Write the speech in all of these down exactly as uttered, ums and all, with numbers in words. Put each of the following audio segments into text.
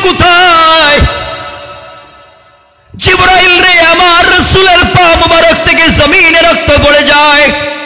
কোথায়? জিবরাইল রে, আমার রাসূলের পা মুবারক থেকে জমিনে রক্ত পড়ে যায়।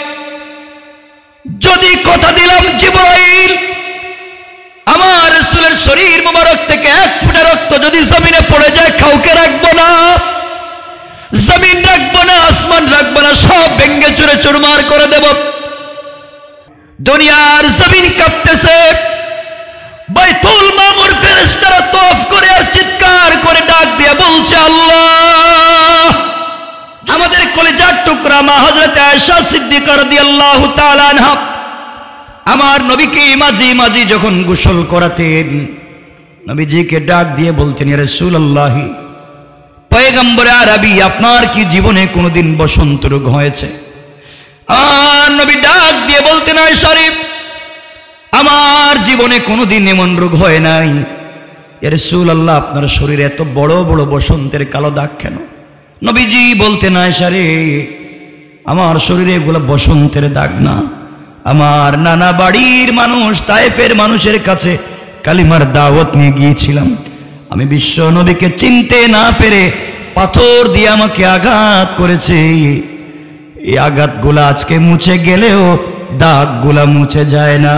যদি কথা দিলাম জিবরাইল, আমার রাসূলের শরীর মুবারক থেকে এক ফোঁটা রক্ত যদি জমিনে পড়ে যায়, কাউকে রাখবো না, জমিন রাখবো না, আসমান রাখবো না, সব ভেঙ্গে চুরে চুরমার করে দেব। দুনিয়ার জমিন কাঁপতেছে। বাইতুল মামুর ফেরেশতারা তওয়াফ করে আর চিৎকার করে ডাক দিয়ে বলছে, আল্লাহ, আমাদের কলিজার টুকরা মা হযরত আয়েশা সিদ্দিকা রাদিয়াল্লাহু তাআলা আনহা আমার নবীকে মাঝে মাঝে যখন গোসল করাতেন, নবীজিকে ডাক দিয়ে বলতেন, ইয়া রাসূলুল্লাহ, পয়গম্বর আরবি, আপনার কি জীবনে কোনোদিন বসন্ত রোগ হয়েছে? আর নবী ডাক দিয়ে বলতেন, আয়েশা রে, আমার জীবনে কোনোদিন এমন রোগ হয় নাই। ইয়া রাসূলুল্লাহ, আপনার শরীরে এত বড় বড় বসন্তের কালো দাগ কেন? নবীজি বলতেন, আয়েশা রে, আমার শরীরে এগুলো বসন্তের দাগ না, আমার নানা বাড়ির মানুষ, তায়েফের মানুষের কাছে কালিমার দাওয়াত নিয়ে গিয়েছিলাম। আমি বিশ্ব নবীকে চিনতে না পেরে পাথর দিয়ে আমাকে আঘাত করেছে। এই আঘাতগুলা আজকে মুছে গেলেও দাগগুলা মুছে যায় না।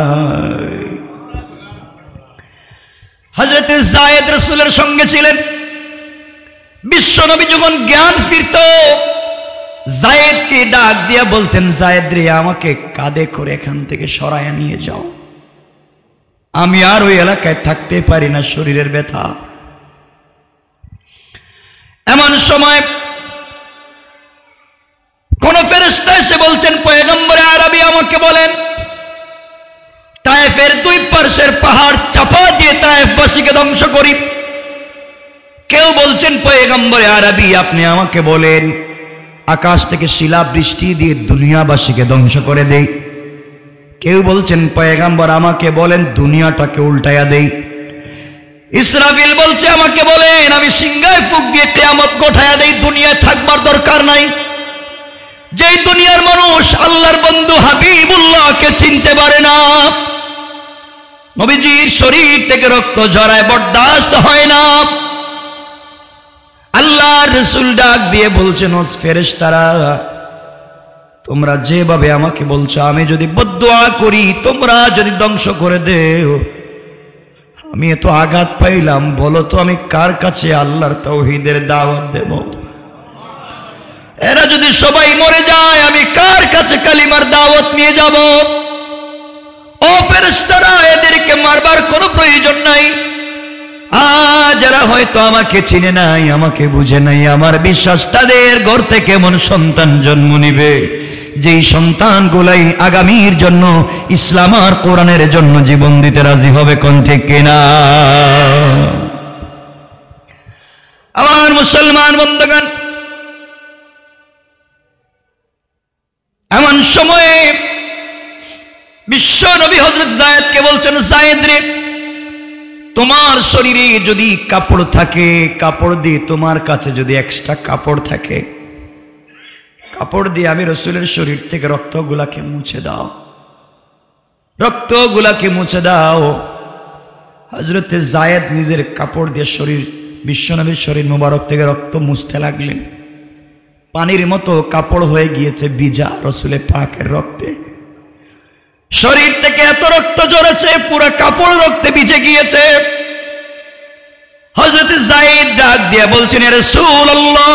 হযরত যায়েদ রাসূলের সঙ্গে ছিলেন। বিশ্ব নবী যখন জ্ঞান ফিরত, যায়েদকে ডাক দিয়া বলতেন, যায়েদ রে, আমাকে কাঁধে করে এখান থেকে সরায়া নিয়ে যাও, আমি আর ওই এলাকায় থাকতে পারি না, শরীরের ব্যথা। এমন সময় কোন ফেরেশতা এসে বলছেন, পয়গম্বর আরবি, আমাকে বলেন, তায়েফের দুই পার্শ্বের পাহাড় চাপা দিয়ে তায়েফবাসীকে ধ্বংস করি। কেউ বলছেন, পয়গম্বর আরবি, আপনি আমাকে বলেন, আকাশ থেকে শিলা বৃষ্টি দিয়ে দুনিয়াবাসীকে ধ্বংস করে দেই। কেউ বলছেন, পয়গম্বর আমাকে বলেন, দুনিয়াটাকে উল্টায়া দেই। ইসরাফিল বলছে, আমাকে বলেন, আমি সিংহায় ফুঁক দিয়ে কিয়ামত ঘটায়া দেই, দুনিয়ায় থাকবার দরকার নাই। যেই দুনিয়ার মানুষ আল্লাহর বন্ধু হাবিবুল্লাহকে চিনতে পারে না, নবীজির শরীর থেকে রক্ত ঝরায়, বরদাস্ত হয় না। আল্লাহর রাসূল ডাক দিয়ে বলছেন, ও ফেরেশতারা, তোমরা যেভাবে আমাকে বলছো, আমি যদি বদদুয়া করি, তোমরা যদি ধ্বংস করে দেও, আমি এত আঘাত পাইলাম, বলো তো আমি কার কাছে আল্লাহর তাওহীদের দাওয়াত দেব? এরা যদি সবাই মরে যায়, আমি কার কাছে কালিমার দাওয়াত নিয়ে যাব? ও ফেরেশতারা, এদেরকে মারবার কোনো প্রয়োজন নাই। আজ যারা হয়তো আমাকে চিনে নাই, আমাকে বুঝে নাই, আমার বিশ্বাস তাদের ঘর থেকে এমন সন্তান জন্ম নিবে, যেই সন্তানগুলাই আগামীর জন্য, ইসলাম আর কোরআনের জন্য জীবন দিতে রাজি হবে। কোন ঠিক কিনা? আমার মুসলমান বন্ধুগণ, এমন সময়ে বিশ্ব নবী হযরত যায়েদকে বলছেন, যায়েদ রে, তোমার শরীরে যদি কাপড় থাকে, কাপড় দিয়ে, তোমার কাছে যদি এক্সট্রা কাপড় থাকে, কাপড় দিয়ে আমি রাসূলের শরীর থেকে রক্তগুলাকে মুছে দাও, রক্তগুলাকে মুছে দাও। হযরত যায়েদ নিজের কাপড় দিয়ে শরীর, বিশ্বনবীর শরীর মুবারক থেকে রক্ত মুছতে লাগলেন। পানির মতো কাপড় হয়ে গিয়েছে ভিজা রাসূলের পাকের রক্তে। শরীর থেকে এত রক্ত ঝরেছে, পুরো কাপড় রক্তে ভিজে গিয়েছে। হযরত যায়েদ ডাক দিয়ে বলছেন, ইয়া রাসূলুল্লাহ,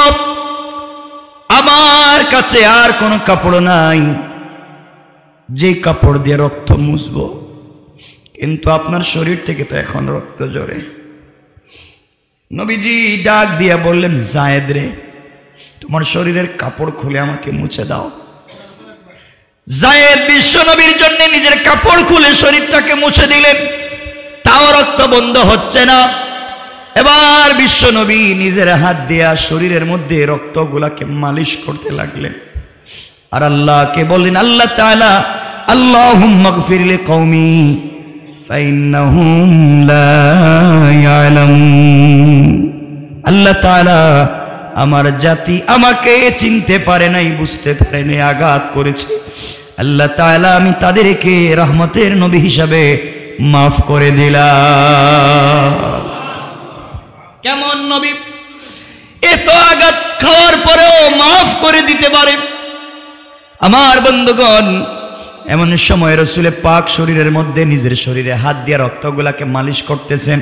আমার কাছে আর কোনো কাপড় নাই যে কাপড় দিয়ে রক্ত মুছবো, কিন্তু আপনার শরীর থেকে তো এখন রক্ত ঝরে। নবীজি ডাক দিয়ে বললেন, যায়েদ রে, তোমার শরীরের কাপড় খুলে আমাকে মুছে দাও। যায়েদ বিশ্ব নবীর জন্য নিজের কাপড় খুলে শরীরটাকে মুছে দিলেন, তাও রক্ত বন্ধ হচ্ছে না। এবার বিশ্ব নবী নিজের হাত দিয়া শরীরের মধ্যে রক্তগুলাকে মালিশ করতে লাগলেন, আর আল্লাহকে বললেন, আল্লাহ তাআলা, আল্লাহুম্মা গফির লিকওমি ফাইন্নাহুম লা ইয়ালামুন। আল্লাহ তাআলা, আমার জাতি আমাকে চিনতে পারে নাই, বুঝতে পারে নাই, আঘাত করেছে। আল্লাহ তাআলা, আমি তাদেরকে রহমতের নবী হিসাবে মাফ করে দিলাম। কেমন নবী, এত আঘাত খাওয়ার পরেও মাফ করে দিতে পারে। আমার বন্ধুগণ, এমন সময় রাসূল পাক শরীরের মধ্যে নিজের শরীরে হাত দিয়ে রক্তগুলাকে মালিশ করতেছেন।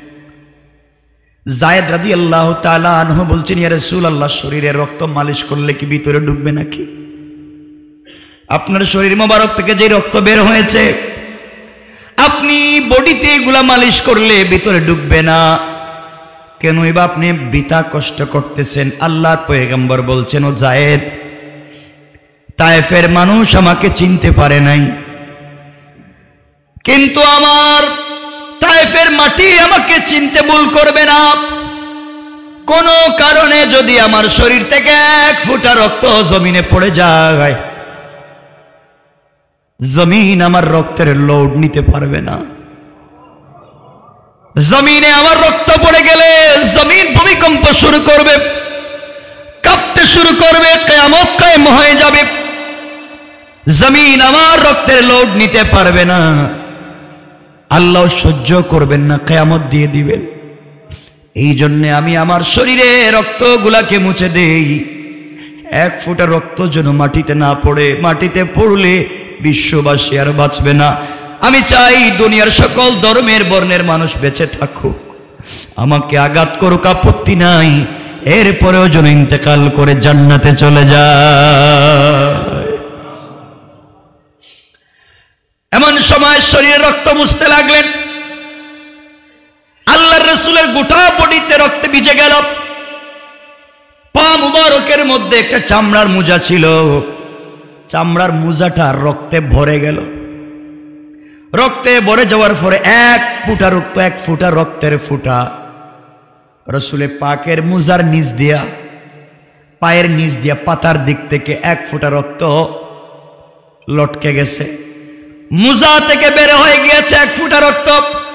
যায়েদ রাদিয়াল্লাহু তাআলা আনহু বলছেন, ইয়া রাসূলুল্লাহ, শরীরে রক্ত মালিশ করলে কি ভিতরে ঢুকবে নাকি? আপনার শরীর মোবারক থেকে যে রক্ত বের হয়েছে, আপনি বডিতে এগুলা মালিশ করলে ভিতরে ঢুকবে না কেন? এবার আপনি বৃথা কষ্ট করতেছেন। আল্লাহর পয়গম্বর বলছেন, ও যায়েদ, তায়েফের মানুষ আমাকে চিনতে পারে নাই, কিন্তু আমার তায়েফের মাটি আমাকে চিনতে ভুল করবে না। কোন কারণে যদি আমার শরীর থেকে এক ফোঁটা রক্ত জমিনে পড়ে যায়, জমিন আমার রক্তের লোড নিতে পারবে না। জমিনে আমার রক্ত পড়ে গেলে জমিন ভূমিকম্প শুরু করবে, কাঁপতে শুরু করবে, কিয়ামত কায়েম হয়ে যাবে। জমিন আমার রক্তের লোড নিতে পারবে না, আল্লাহ সহ্য করবেন না, কিয়ামত দিয়ে দিবেন। এই জন্য আমি আমার শরীরে রক্তগুলাকে মুছে দেই, এক ফোঁটা রক্ত যেন মাটিতে না পড়ে। মাটিতে পড়লে বিশ্ববাসী আর বাঁচবে না। আমি চাই দুনিয়ার সকল ধর্মের বর্ণের মানুষ বেঁচে থাকুক, আমাকে আঘাত করুক, আপত্তি নাই, এরপরেও যেন ইন্তেকাল করে জান্নাতে চলে যায়। এমন সময় শরীরে রক্ত মুছতে লাগলেন। আল্লাহর রাসূলের গোটা বডিতে রক্তে ভিজে গেল। পা মুবারকের মধ্যে একটা চামড়ার মোজা ছিল, চামড়ার মোজাটা রক্তে ভরে গেল। রক্তে ভরে যাওয়ার পরে এক ফুটা রক্ত, এক ফুটা রক্তের ফুটা রাসূলের পাকের মোজার নিচ দিয়া, পায়ের নিচ দিয়া, পাতার দিক থেকে এক ফুটা রক্ত লটকে গেছে। মোজা থেকে বের হয়ে গিয়েছে এক ফুটা রক্ত,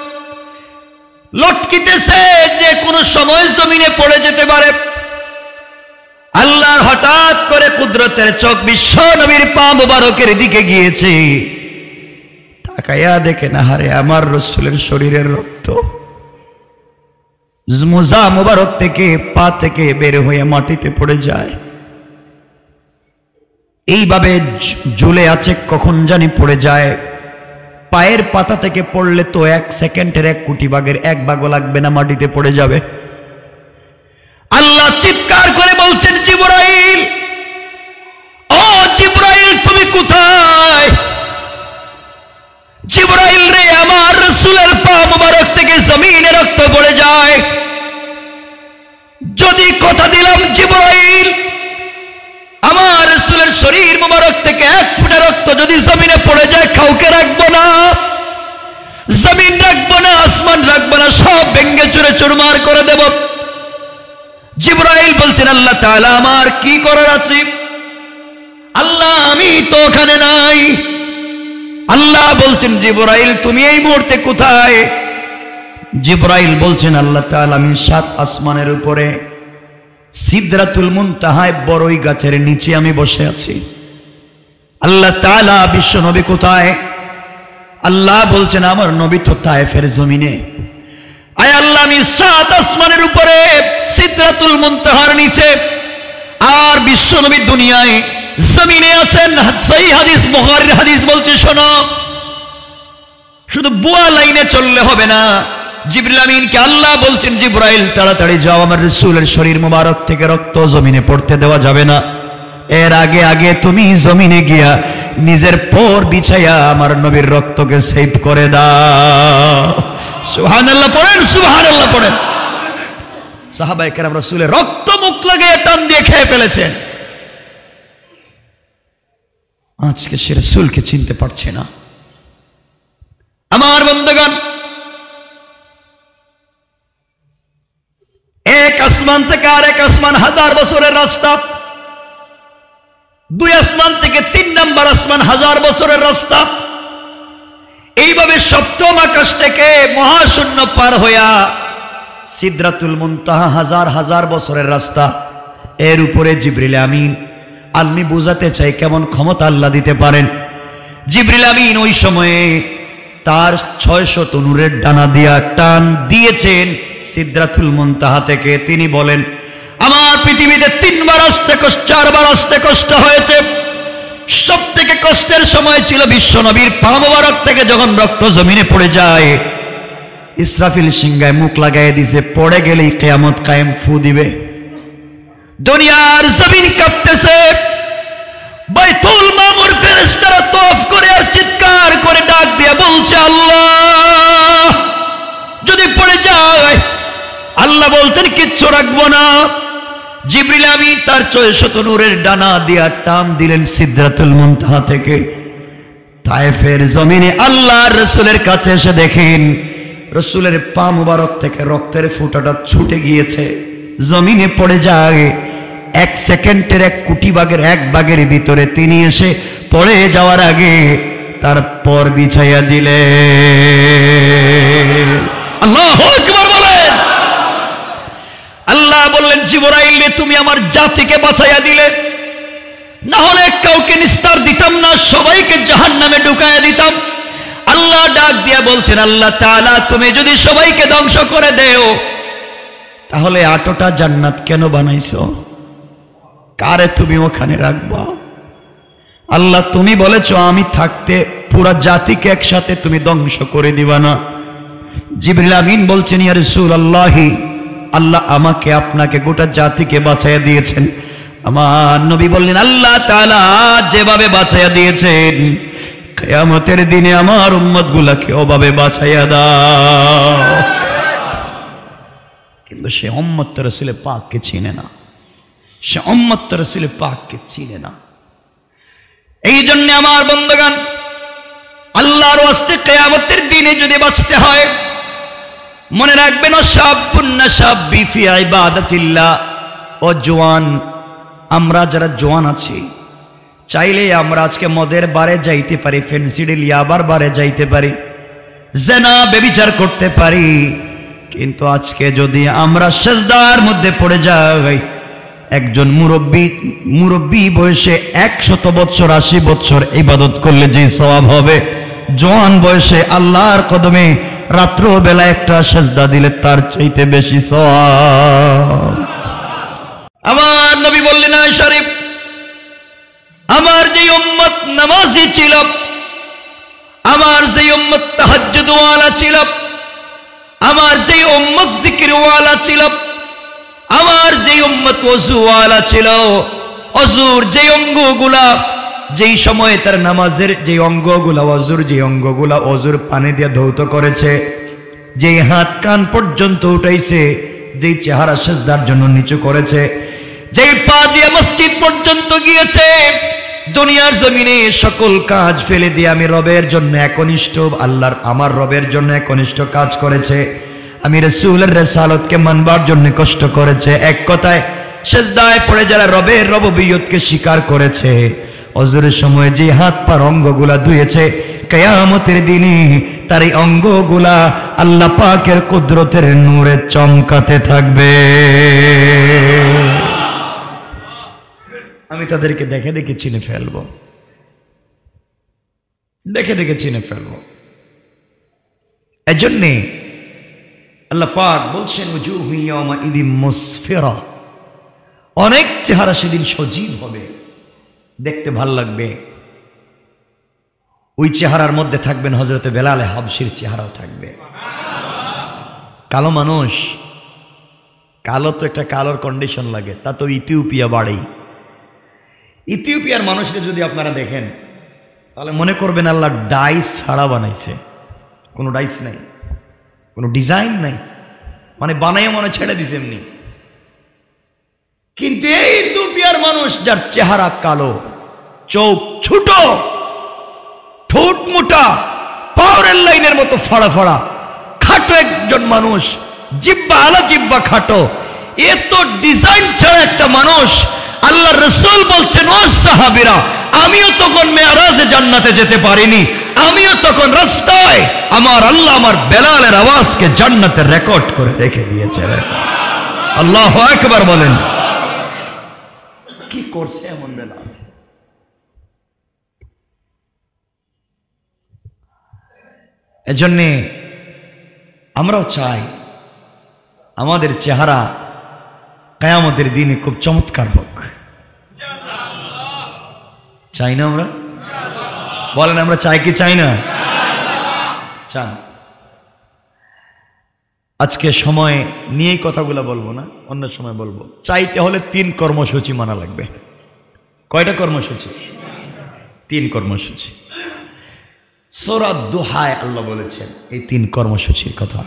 লটকিতেছে, যে কোনো সময় জমিনে পড়ে যেতে পারে। আল্লাহ হঠাৎ করে কুদরতের চোখ বিশ্ব নবীর পা মুবারকের দিকে গিয়েছে। তাকায়া দেখে, না হারে, আমার রাসূলের শরীরের রক্ত মোজা মুবারক থেকে, পা থেকে বের হয়ে মাটিতে পড়ে যায়। এইভাবে ঝুলে আছে, কখন জানি পড়ে যায়। পায়ের পাতা থেকে পড়লে তো এক সেকেন্ডের এক কোটি ভাগের এক ভাগও লাগবে না, মাটিতে পড়ে যাবে। আল্লাহ চিৎকার করে বলছেন, জিবরাইল, ও জিবরাইল, তুমি কোথায়? জিবরাইল রে, আমার রাসূলের পা মুবারক থেকে জমিনে রক্ত পড়ে যায়। যদি কথা দিলাম জিবরাইল, আমার রাসূলের শরীর মুবারক থেকে এক ফোঁটা রক্ত যদি জমিনে পড়ে যায়, কাউকে রাখবো না, জমিন রাখবো না, আসমান রাখবো না, সব ভেঙ্গে চুরে চুরমার করে দেব। জিবরাইল বলছেন, আল্লাহ তাআলা, আমার কি করার আছে? আল্লাহ, আমি তো ওখানে নাই। আল্লাহ বলছেন, জিবরাইল, তুমি এই মুহূর্তে কোথায়? জিবরাইল বলছেন, আল্লাহ তাআলা, আমি সাত আসমানের উপরে সিদরাতুল মুনতাহায় বড়ই গাছের নিচে আমি বসে আছি। আল্লাহ তাআলা, বিশ্ব নবী কোথায়? আল্লাহ বলছেন, আমার নবী তো তায়েফের জমিনে। আয় আল্লাহ, আমি সাত আসমানের উপরে সিদরাতুল মুনতাহার নিচে, আর বিশ্ব নবী দুনিয়ায় জমিনে আছেন। সহিহ হাদিস, বুখারীর হাদিস বলছে, শোনো, শুধু বুয়া লাইনে চললে হবে না। জিবরিল আমিনকে আল্লাহ বলছেন, জিবরাইল, তাড়াতাড়ি যাও, আমার রাসূলের শরীর মোবারক থেকে রক্ত জমিনে পড়তে দেওয়া যাবে না। এর আগে আগে তুমি জমিনে গিয়া নিজের পর বিছাইয়া আমার নবীর রক্তকে সেভ করে দাও। সুবহানাল্লাহ পড়েন, সুবহানাল্লাহ পড়েন। সাহাবায়ে কেরাম রাসূলের রক্ত মুখ লাগিয়ে টান দিয়ে খেয়ে ফেলেছেন। আজকে সে রাসূলকে চিনতে পারছে না। আমার বন্ধুগণ, এক আসমান থেকে আর এক আসমান হাজার বছরের রাস্তা, দুই আসমান থেকে তিন নম্বর আসমান হাজার বছরের রাস্তা। এইভাবে সপ্তম আকাশ থেকে মহাশূন্য পার হইয়া সিদরাতুল মুনতাহা হাজার হাজার বছরের রাস্তা। এর উপরে জিবরিল আমিন, আমি বুঝাতে চাই কেমন ক্ষমতা আল্লাহ দিতে পারেন। জিবরিল আমিন ওই সময়ে তার ছয়শত নূরের ডানা দিয়া টান দিয়েছেন, সিদরাতুল মুনতাহা থেকে তিনি বলেন, আমার পৃথিবীতে তিনবার আসতে কষ্ট, চারবার আসতে কষ্ট হয়েছে। সব থেকে কষ্টের সময় ছিল বিশ্ব নবীর পা মোবারক থেকে যখন রক্ত জমিনে পড়ে যায়, ইসরাফিল সিংহায় মুখ লাগাই দিছে, পড়ে গেলেই কিয়ামত কায়েম, ফু দিবে। দুনিয়ার জমিন কাঁপতেছে, বাইতুল মামুর ফেরেশতারা তওয়াফ করে আর চিৎকার করে ডাক দিয়ে বলছে, আল্লাহ যদি পড়ে যায়। আল্লাহ বলতেন কিচ্ছু রাখবো না। জিবরিল আমিন তার ছয়শত নূরের ডানা দিয়া টান দিলেন সিদরাতুল মুনতাহা থেকে। তায়েফের জমিনে আল্লাহর রাসূলের কাছে এসে দেখেন রাসূলের পা মুবারক থেকে রক্তের ফোঁটাটা ছুটে গিয়েছে, জমিনে পড়ে যায়। এক সেকেন্ডের এক কোটি ভাগের এক ভাগের ভিতরে তিনি এসে পড়ে যাওয়ার আগে তার পর বিছাইয়া দিলেন। আল্লাহু আকবার বলেন। আল্লাহ বললেন, জিবরাইল তুমি আমার জাতিকে বাঁচাইয়া দিলে, না হলে কাউকে নিস্তার দিতাম না, সবাইকে জাহান্নামে ঢুকাইয়া দিতাম। আল্লাহ ডাক দিয়া বলছেন, আল্লাহ তাআলা তুমি যদি সবাইকে ধ্বংস করে দেও, তাহলে আটটা জান্নাত কেন বানাইছো? কারে তুমি ওখানে রাখবা? আল্লাহ তুমি বলেছো আমি থাকতে পুরা জাতিকে একসাথে তুমি ধ্বংস করে দিবা না। জিবরিল আমিন বলছেন, ইয়া রাসূলুল্লাহ, আল্লাহ আমাকে আপনাকে গোটা জাতিকে বাঁচাইয়া দিয়েছেন। আমার নবী বললেন, আল্লাহ তাআলা যেভাবে বাঁচাইয়া দিয়েছেন, কিয়ামতের দিনে আমার উম্মতগুলোকে ওভাবে বাঁচাইয়া দাও। কিন্তু সে উম্মত তো রাসূল পাককে চিনে না, সে উম্মত তো রাসূল পাককে চিনে না। এই জন্য আমার বন্ধুগণ, আল্লাহর ওয়াস্তে কিয়ামতের দিনে যদি বাঁচতে হয়, মনে রাখবেন, শাবুন নাশাবি ফি ইবাদাতিল্লাহ। ও জওয়ান, আমরা যারা জওয়ান আছি, চাইলে আমরা আজকে মদের বারে যাইতে পারি, ফেন্সিডিল ইয়াবার বারে যাইতে পারি, জিনা ব্যভিচার করতে পারি, কিন্তু আজকে যদি আমরা সিজদার মধ্যে পড়ে যাই, একজন মুরব্বী মুরব্বী বয়সে একশত বছর আশি বছর ইবাদত করলে যে সওয়াব হবে, জওয়ান বয়সে আল্লাহর কদমে রাত্র বেলা একটা সিজদা দিলে তার চাইতে বেশি সওয়াব। আমার নবী বললেন, আয় শরীফ, আমার যে উম্মত নামাজি ছিল, আমার যে উম্মত তাহাজ্জুদ ওয়ালা ছিল, আমার যে উম্মত জিকির ওয়ালা ছিল, আমার যে উম্মত ওযু ওয়ালা ছিল, ওযুর যে অঙ্গগুলা, যেই সময়ে তার নামাজের যে অঙ্গগুলা, ওযুর যে অঙ্গগুলা ওযুর পানি দিয়ে ধৌত করেছে, যেই হাত কান পর্যন্ত উঠাইছে, যেই চেহারা সিজদার জন্য নিচু করেছে, যেই পা দিয়ে মসজিদ পর্যন্ত গিয়েছে, দুনিয়ার জমিনে সকল কাজ ফেলে দিয়ে আমি রবের জন্য একনিষ্ঠ, আল্লাহর আমার রবের জন্য একনিষ্ঠ কাজ করেছে, আমি রাসূলের রিসালাতকে মানবার জন্য কষ্ট করেছে। এক কথায় সিজদায় পড়ে যারা রবের রববিয়তকে স্বীকার করেছে, ওযুরের সময় যে হাত পার অঙ্গগুলা ধুয়েছে, কিয়ামতের দিনে তার এই অঙ্গগুলা আল্লাহ পাকের কুদরতের নূরে চমকাতে থাকবে। আমি তাদেরকে দেখে দেখে চিনে ফেলবো, দেখে দেখে চিনে ফেলবো। এজন্যে আল্লাহ পাক বলছেন, উজুহু ইয়াওমাইযিন মুসফিরা, অনেক চেহারা সেদিন সজীব হবে, দেখতে ভাল লাগবে। ওই চেহারার মধ্যে থাকবেন হযরতে বেলাল হাবশির চেহারাও থাকবে। কালো মানুষ, কালো তো একটা কালোর কন্ডিশন লাগে, তা তো ইথিওপিয়া বাড়েই। ইথিওপিয়ার মানুষদের যদি আপনারা দেখেন, তাহলে মনে করবেন আল্লাহ ডাইস ছাড়া বানাইছে, কোনো ডাইস নাই, কোনো ডিজাইন নাই, মানে বানাইয়া মনে ছেড়ে দিছে এমনি। কিন্তু এই ইথিওপিয়ার মানুষ যার চেহারা কালো, চোখ ছোট, ঠোঁট মোটা, পাওয়ারের লাইনের মতো ফাড়া ফাড়া, খাটো একজন মানুষ, জিব্বা আলা জিব্বা খাটো, এত ডিজাইন ছাড়া একটা মানুষ। আল্লাহ রাসূল বলছেন, ও সাহাবীরা, আমিও তখন মেরাজে জান্নাতে যেতে পারিনি, আমিও তখন রাস্তায় আমার আল্লাহ আমার বেলালের আওয়াজকে জান্নাতে রেকর্ড করে রেখে দিয়েছে। আল্লাহু আকবার বলেন। কি করছে এমন বেলাল? এজন্যে আমরাও চাই আমাদের চেহারা কিয়ামতের দিনে খুব চমৎকার হোক, চাই না আমরা? বলেন আমরা চাই কি চাই না? চান। আজকে সময় নিয়ে কথাগুলো বলবো না, অন্য সময় বলবো। চাইতে হলে তিন কর্মসূচি মানা লাগবে। কয়টা কর্মসূচি? তিন কর্মসূচি। সূরা দুহায় আল্লাহ বলেছেন এই তিন কর্মসূচির কথা।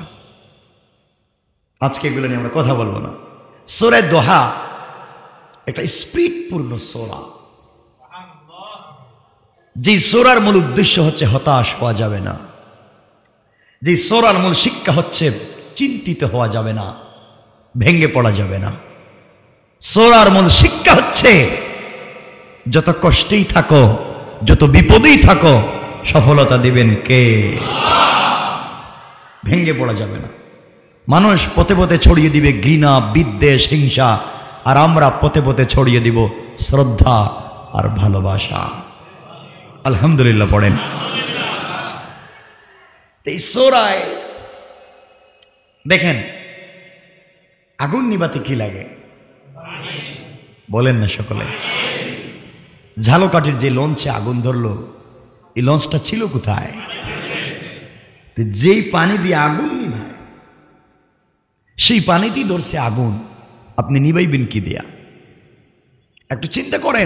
আজকে এগুলো নিয়ে আমরা কথা বলবো না। সূরা দুহা একটা স্পিরিটপূর্ণ সূরা, যে সূরার মূল উদ্দেশ্য হচ্ছে হতাশ হওয়া যাবে না, যে সূরার মূল শিক্ষা হচ্ছে চিন্তিত হওয়া যাবে না, ভেঙে পড়া যাবে না। সূরার মূল শিক্ষা হচ্ছে যত কষ্টেই থাকো, যত বিপদেই থাকো, সফলতা দিবেন কে? ভেঙে পড়া যাবে না। মানুষ পথে পথে ছড়িয়ে দিবে ঘৃণা, বিদ্বেষ, হিংসা, আর আমরা পথে পথে ছড়িয়ে দিব শ্রদ্ধা আর ভালোবাসা। আলহামদুলিল্লাহ পড়েন। এই সূরায় দেখেন আগুন নিবাতে কি লাগে বলেন না সকলে? ঝালকাঠির যে লঞ্চে আগুন ধরলো, এই লঞ্চটা ছিল কোথায়? যেই পানি দিয়ে আগুন নিভায় সেই পানিতেই ধরছে আগুন, আপনি নিবাইবেন কি দিয়া? একটু চিন্তা করেন।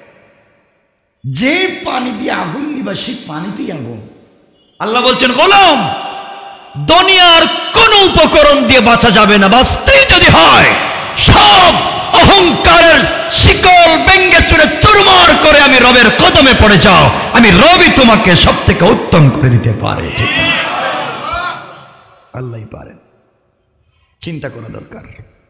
যে পানি দিয়ে আগুন নিবা সেই পানিতেই আগুন। আল্লাহ বলছেন গোলাম, দুনিয়ার কোন উপকরণ দিয়ে বাঁচা যাবে না, বাঁচতেই যদি হয় সব অহংকারের শিকল ভেঙে চুরে চুরমার করে আমি রবের কদমে পড়ে যাও, আমি রবই তোমাকে সব থেকে উত্তম করে দিতে পারে। ঠিক না? আল্লাহই পারেন। চিন্তা করা দরকার।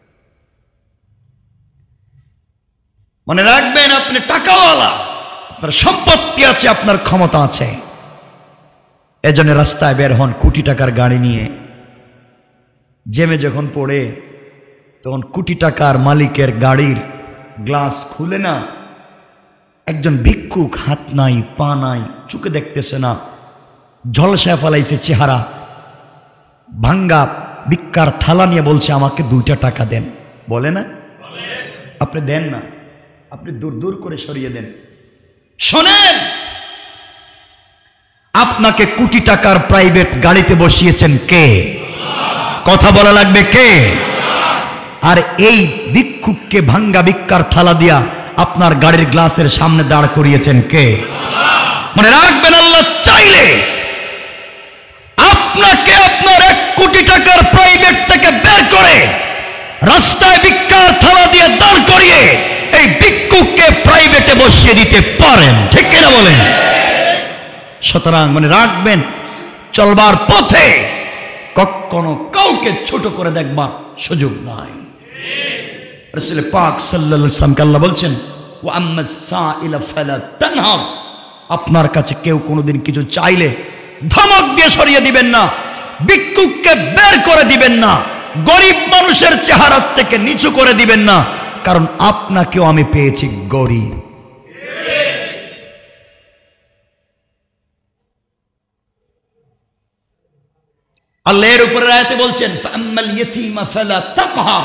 মনে রাখবেন আপনি টাকাওয়ালা, আপনার সম্পত্তি আছে, আপনার ক্ষমতা আছে, এজন্য রাস্তায় বের হন কোটি টাকার গাড়ি নিয়ে। জেমে যখন পড়ে তখন কোটি টাকার মালিকের গাড়ির গ্লাস খুলে না, একজন ভিক্ষুক, হাত নাই পা নাই, চোখে দেখতেছে না, ঝলসায় ফেলাইছে চেহারা, ভাঙ্গা ভিক্ষার থালা নিয়ে বলছে আমাকে দুইটা টাকা দেন। বলে না? আপনি দেন না, আপনি দূর দূর করে সরিয়ে দেন। শোনেন, আপনাকে কোটি টাকার প্রাইভেট গাড়িতে বসিয়েছেন কে? কথা বলা লাগবে কে? আর এই ভিক্ষুককে ভাঙ্গা ভিক্ষার থালা দিয়া আপনার গাড়ির গ্লাসের সামনে দাঁড় করিয়েছেন কে? মনে রাখবেন, আল্লাহ চাইলে আপনাকে আপনার এক কোটি টাকার প্রাইভেট থেকে বের করে রাস্তায় ভিক্ষার থালা দিয়ে দাঁড় করিয়ে এই ভিক্ষুককে প্রাইভেটে বসিয়ে দিতে পারেন। ঠিক কিনা বলেন? সুতরাং মনে রাখবেন, চলবার পথে কখনো কাউকে ছোট করে দেখবার সুযোগ নাই। রাসূল পাক সাল্লাল্লাহু আলাইহি ওয়াসাল্লাম আল্লাহ বলছেন, ওয়া আম্মাস সাইলা ফালা তানহার, আপনার কাছে কেউ কোনোদিন কিছু চাইলে ধমক দিয়ে সরিয়ে দিবেন না, ভিক্ষুককে বের করে দিবেন না, গরিব মানুষের চেহারা থেকে নিচু করে দিবেন না, কারণ আপনাকেও আমি পেয়েছি গরিব। আল্লাহ এর উপরে আয়াতে বলছেন, ফাআম্মাল ইয়াতীমা ফালা তাকহার,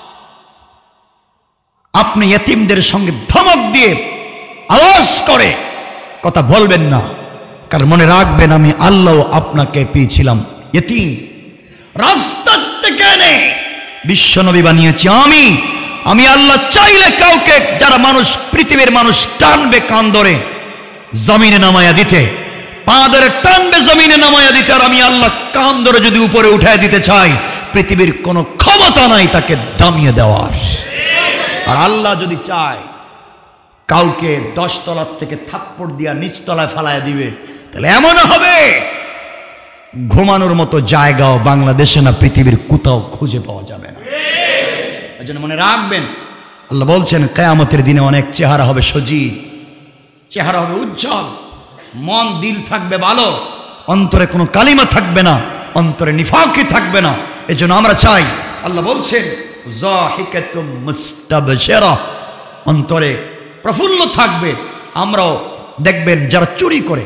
আপনি ইতিমদের সঙ্গে ধমক দিয়ে আওয়াজ করে কথা বলবেন না, কারণ মনে রাখবেন আমি আল্লাহ আপনাকে পেয়েছিলাম ইতিম। রাস্তা থেকে এনে বিশ্বনবী বানিয়েছি আমি। আমি আল্লাহ চাইলে কাউকে, যারা মানুষ, পৃথিবীর মানুষ টানবে কান ধরে জমিনে নামায়া দিতে, পা ধরে টানবে জমিনে নামায়া দিতে, আর আমি আল্লাহ কান ধরে যদি উপরে উঠায় দিতে চাই, পৃথিবীর কোনো ক্ষমতা নাই তাকে দামিয়ে দেওয়ার। আর আল্লাহ যদি চায় কাউকে দশ তলার থেকে থাপ্পড় দিয়া নিচ তলায় ফালায় দিবে, তাহলে এমন হবে ঘুমানোর মতো জায়গাও বাংলাদেশে না পৃথিবীর কোথাও খুঁজে পাওয়া যাবে না। এই জন্য মনে রাখবেন, আল্লাহ বলছেন কিয়ামতের দিনে অনেক চেহারা হবে সজীব, চেহারা হবে উজ্জ্বল, মন দিল থাকবে ভালো, অন্তরে কোনো কালিমা থাকবে না, অন্তরে নিফাকি থাকবে না। এই জন্য আমরা চাই, আল্লাহ বলছেন যাহিকাতুম মুস্তাবশিরা, অন্তরে প্রফুল্ল থাকবে। আমরাও দেখবেন যারা চুরি করে,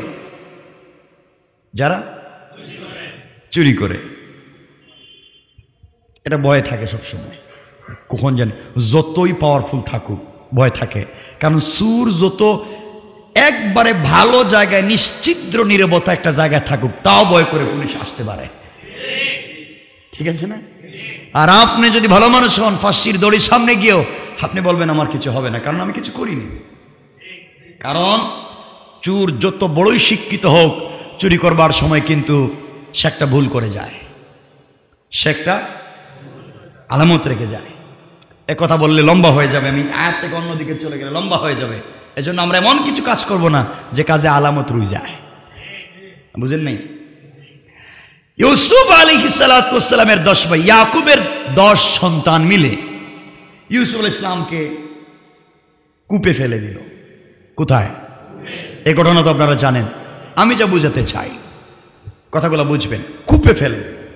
যারা চুরি করে এটা ভয় থাকে সবসময়, কখন জানি যতই পাওয়ারফুল থাকুক ভয় থাকে। কারণ সুর যত একবারে ভালো জায়গায় নিশ্চিদ্র নীরবতা একটা জায়গায় থাকুক তাও ভয় করে পুলিশ আসতে পারে, ঠিক আছে না? আর আপনি যদি ভালো মানুষ হন, ফাঁসির দড়ির সামনে গিয়েও আপনি বলবেন আমার কিছু হবে না, কারণ আমি কিছু করিনি। কারণ চোর যত বড়ই শিক্ষিত হোক, চুরি করবার সময় কিন্তু সে একটা ভুল করে যায়, সে একটা আলামত রেখে যায়। এ কথা বললে লম্বা হয়ে যাবে, আমি আয়াত থেকে অন্যদিকে চলে গেলে লম্বা হয়ে যাবে। এজন্য আমরা এমন কিছু কাজ করব না যে কাজে আলামত রয়ে যায়, বুঝেন নাই? ইউসুফ আলাইহিস সালাতু ওয়াস সালামের দশ ভাই, ইয়াকুবের দশ সন্তান মিলে ইউসুফ আলাইহিস সালামকে কূপে ফেলে দিল। কোথায়? এই ঘটনা তো আপনারা জানেন, আমি যা বুঝাতে চাই কথাগুলো বুঝবেন। কূপে ফেলে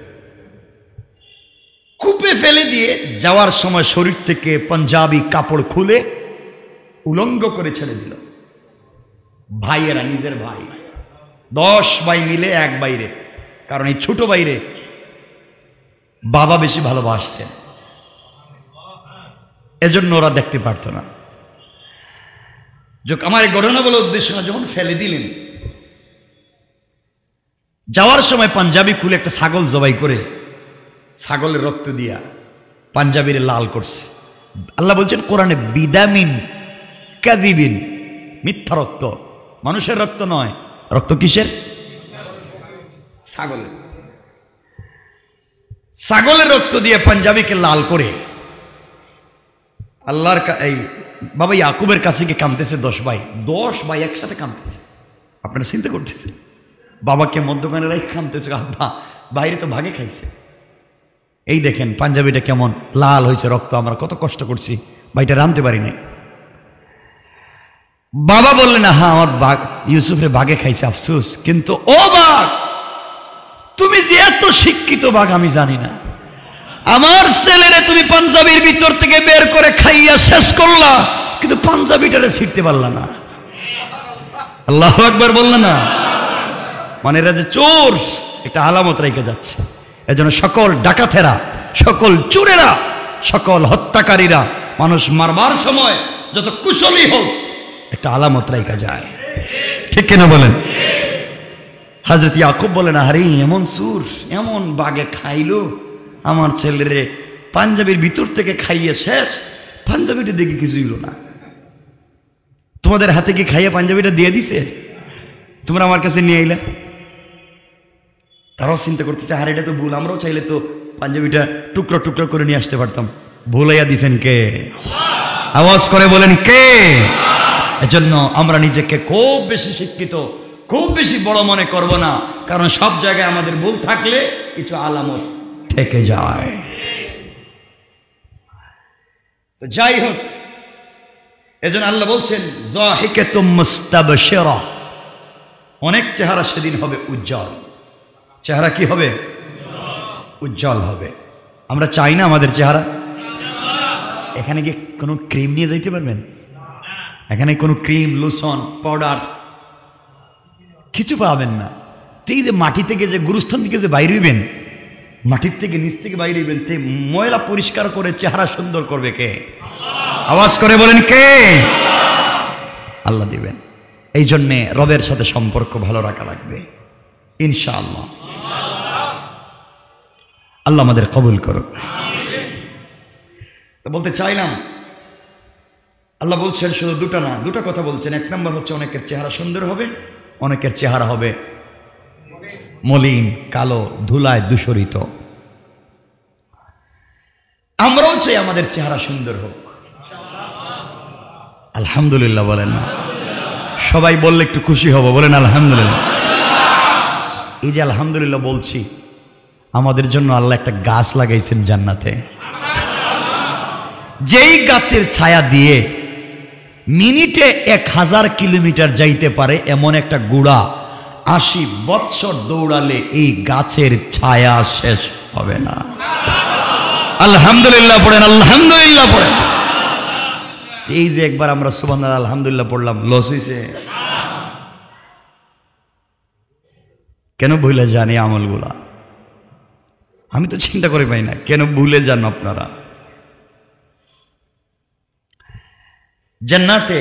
কূপে ফেলে দিয়ে যাওয়ার সময় শরীর থেকে পাঞ্জাবি কাপড় খুলে উলঙ্গ করে ছেড়ে দিল। ভাইয়েরা, নিজের ভাই, দশ ভাই মিলে এক বাইরে, কারণ এই ছোট বাইরে বাবা বেশি ভালোবাসতেন, এজন্য ওরা দেখতে পারতো না। আমার এই ঘটনা বলে উদ্দেশ্য না, যখন ফেলে দিলেন যাওয়ার সময় পাঞ্জাবি খুলে একটা ছাগল জবাই করে ছাগলের রক্ত দিয়া পাঞ্জাবির লাল করছে। আল্লাহ বলছেন কোরআনে, বিদামিন কাযিবিন, মিথ্যা রক্ত, মানুষের রক্ত নয়। রক্ত কিসের? ছাগলের। ছাগলের রক্ত দিয়ে পাঞ্জাবিকে লাল করে আল্লাহর এই বাবা ইয়াকুবের কাছে গিয়ে কাঁদতেছে দশ ভাই, দশ ভাই একসাথে কাঁদতেছে। আপনারা চিন্তা করতেছেন, বাবাকে মধ্যখানে রেখে কাঁদতেছে, আব্বা বাইরে তো ভাগে খাইছে। এই দেখেন পাঞ্জাবিটা কেমন লাল হয়েছে, রক্ত, আমরা কত কষ্ট করছি, ভাইটা রাঁধতে পারি নাই। বাবা বললেন, না হ্যাঁ আমার বাঘ ইউসুফের বাঘে খাইছে, আফসোস। কিন্তু ও বাঘ, তুমি যে এত শিক্ষিত বাঘ আমি জানি না, আমার ছেলেরে তুমি পাঞ্জাবির ভিতর থেকে বের করে খাইয়া শেষ করলা, কিন্তু পাঞ্জাবিটারে ছিঁড়তে পারলা না। আল্লাহু আকবার বললেন না? মানে এরা যে চোর, একটা আলামত রেখে যাচ্ছে। এজন্য সকল ডাকাতেরা, সকল চোরেরা, সকল হত্যাকারীরা মানুষ মারবার সময় যত কুশলী হোক একটা আলামত রেখে যায়, ঠিক কিনা বলেন? হযরত ইয়াকুব বলেন, আরে এমন চোর, এমন বাঘে খাইলো আমার ছেলেরে, পাঞ্জাবির ভিতর থেকে খাইয়ে শেষ, পাঞ্জাবিটা দেখে কিছু হইল না। তোমাদের হাতে কি খাইয়ে পাঞ্জাবিটা দিয়ে দিছে? তোমরা আমার কাছে নিয়ে আইলা। তারাও চিন্তা করতেছে, আরে এটা তো ভুল, আমরাও চাইলে তো পাঞ্জাবিটা টুকরো টুকরো করে নিয়ে আসতে পারতাম। ভুলাইয়া দিছেন কে? আওয়াজ করে বলেন কে? এজন্য আমরা নিজেকে খুব বেশি শিক্ষিত, খুব বেশি বড় মনে করব না, কারণ সব জায়গায় আমাদের ভুল থাকলে কিছু আলামত থেকে যায়। তো যাই হোক, এজন্য আল্লাহ বলছেন যাহিকাতুম মুস্তাবশিরা, অনেক চেহারা সেদিন হবে উজ্জ্বল। চেহারা কি হবে? উজ্জ্বল হবে। আমরা চাই না আমাদের চেহারা। এখানে গিয়ে কোনো ক্রিম নিয়ে যাইতে পারবেন? এখানে কোনো ক্রিম, লোশন, পাউডার কিছু পাবেন না। এই যে মাটি থেকে, যে গুরুস্থান থেকে যে বাইরে হইবেন, মাটির থেকে নিচ থেকে বাইরে হইবেন, তে ময়লা পরিষ্কার করে চেহারা সুন্দর করবে কে? আওয়াজ করে বলেন কে? আল্লাহ দিবেন। এই জন্যে রবের সাথে সম্পর্ক ভালো রাখা লাগবে ইনশাআল্লাহ। আল্লাহ আমাদের কবুল করুক। তো বলতে চাইলাম, আল্লাহ বলছেন শুধু দুটা না, দুটা কথা বলছেন। এক নম্বর হচ্ছে অনেকের চেহারা সুন্দর হবে, অনেকের চেহারা হবে মলিন, কালো, ধুলায় দূষরিত। আমরাও চাই আমাদের চেহারা সুন্দর হোক। আলহামদুলিল্লাহ বলেন না? সবাই বললে একটু খুশি হব, বলেন আলহামদুলিল্লাহ। এই যে আলহামদুলিল্লাহ বলছি, আমাদের জন্য আল্লাহ একটা গাছ লাগাইছেন জান্নাতে, যেই গাছের ছায়া দিয়ে মিনিটে এক হাজার কিলোমিটার যাইতে পারে এমন একটা গুড়া আশি বৎসর দৌড়ালে এই গাছের ছায়া শেষ হবে না। আলহামদুলিল্লাহ পড়েন, আলহামদুলিল্লাহ পড়েন। এই যে একবার আমরা সুবহানাল্লাহ আলহামদুলিল্লাহ পড়লাম, লস হইছে কেন? ভুলে জানি আমলগুলা আমি তো চিন্তা করে পাই না কেন ভুলে যান আপনারা। জান্নাতে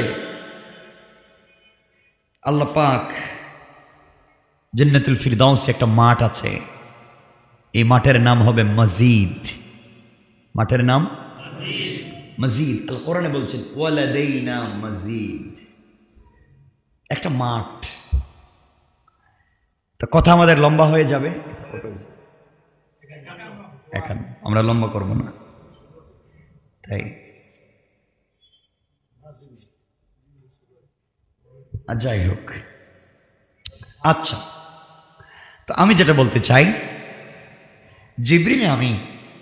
আল্লাহ পাক জান্নাতুল ফিরদাউসে একটা মাঠ আছে, এই মাঠের নাম হবে মসজিদ। মাঠের নাম মসজিদ। আল কোরআনে বলছেন ওয়ালাদাইনা মসজিদ, একটা মাঠ। তো কথা আমাদের লম্বা হয়ে যাবে, এখন আমরা লম্বা করব না, তাই যাই হোক। আচ্ছা, তো আমি যেটা বলতে চাই, জিবরিল আমিন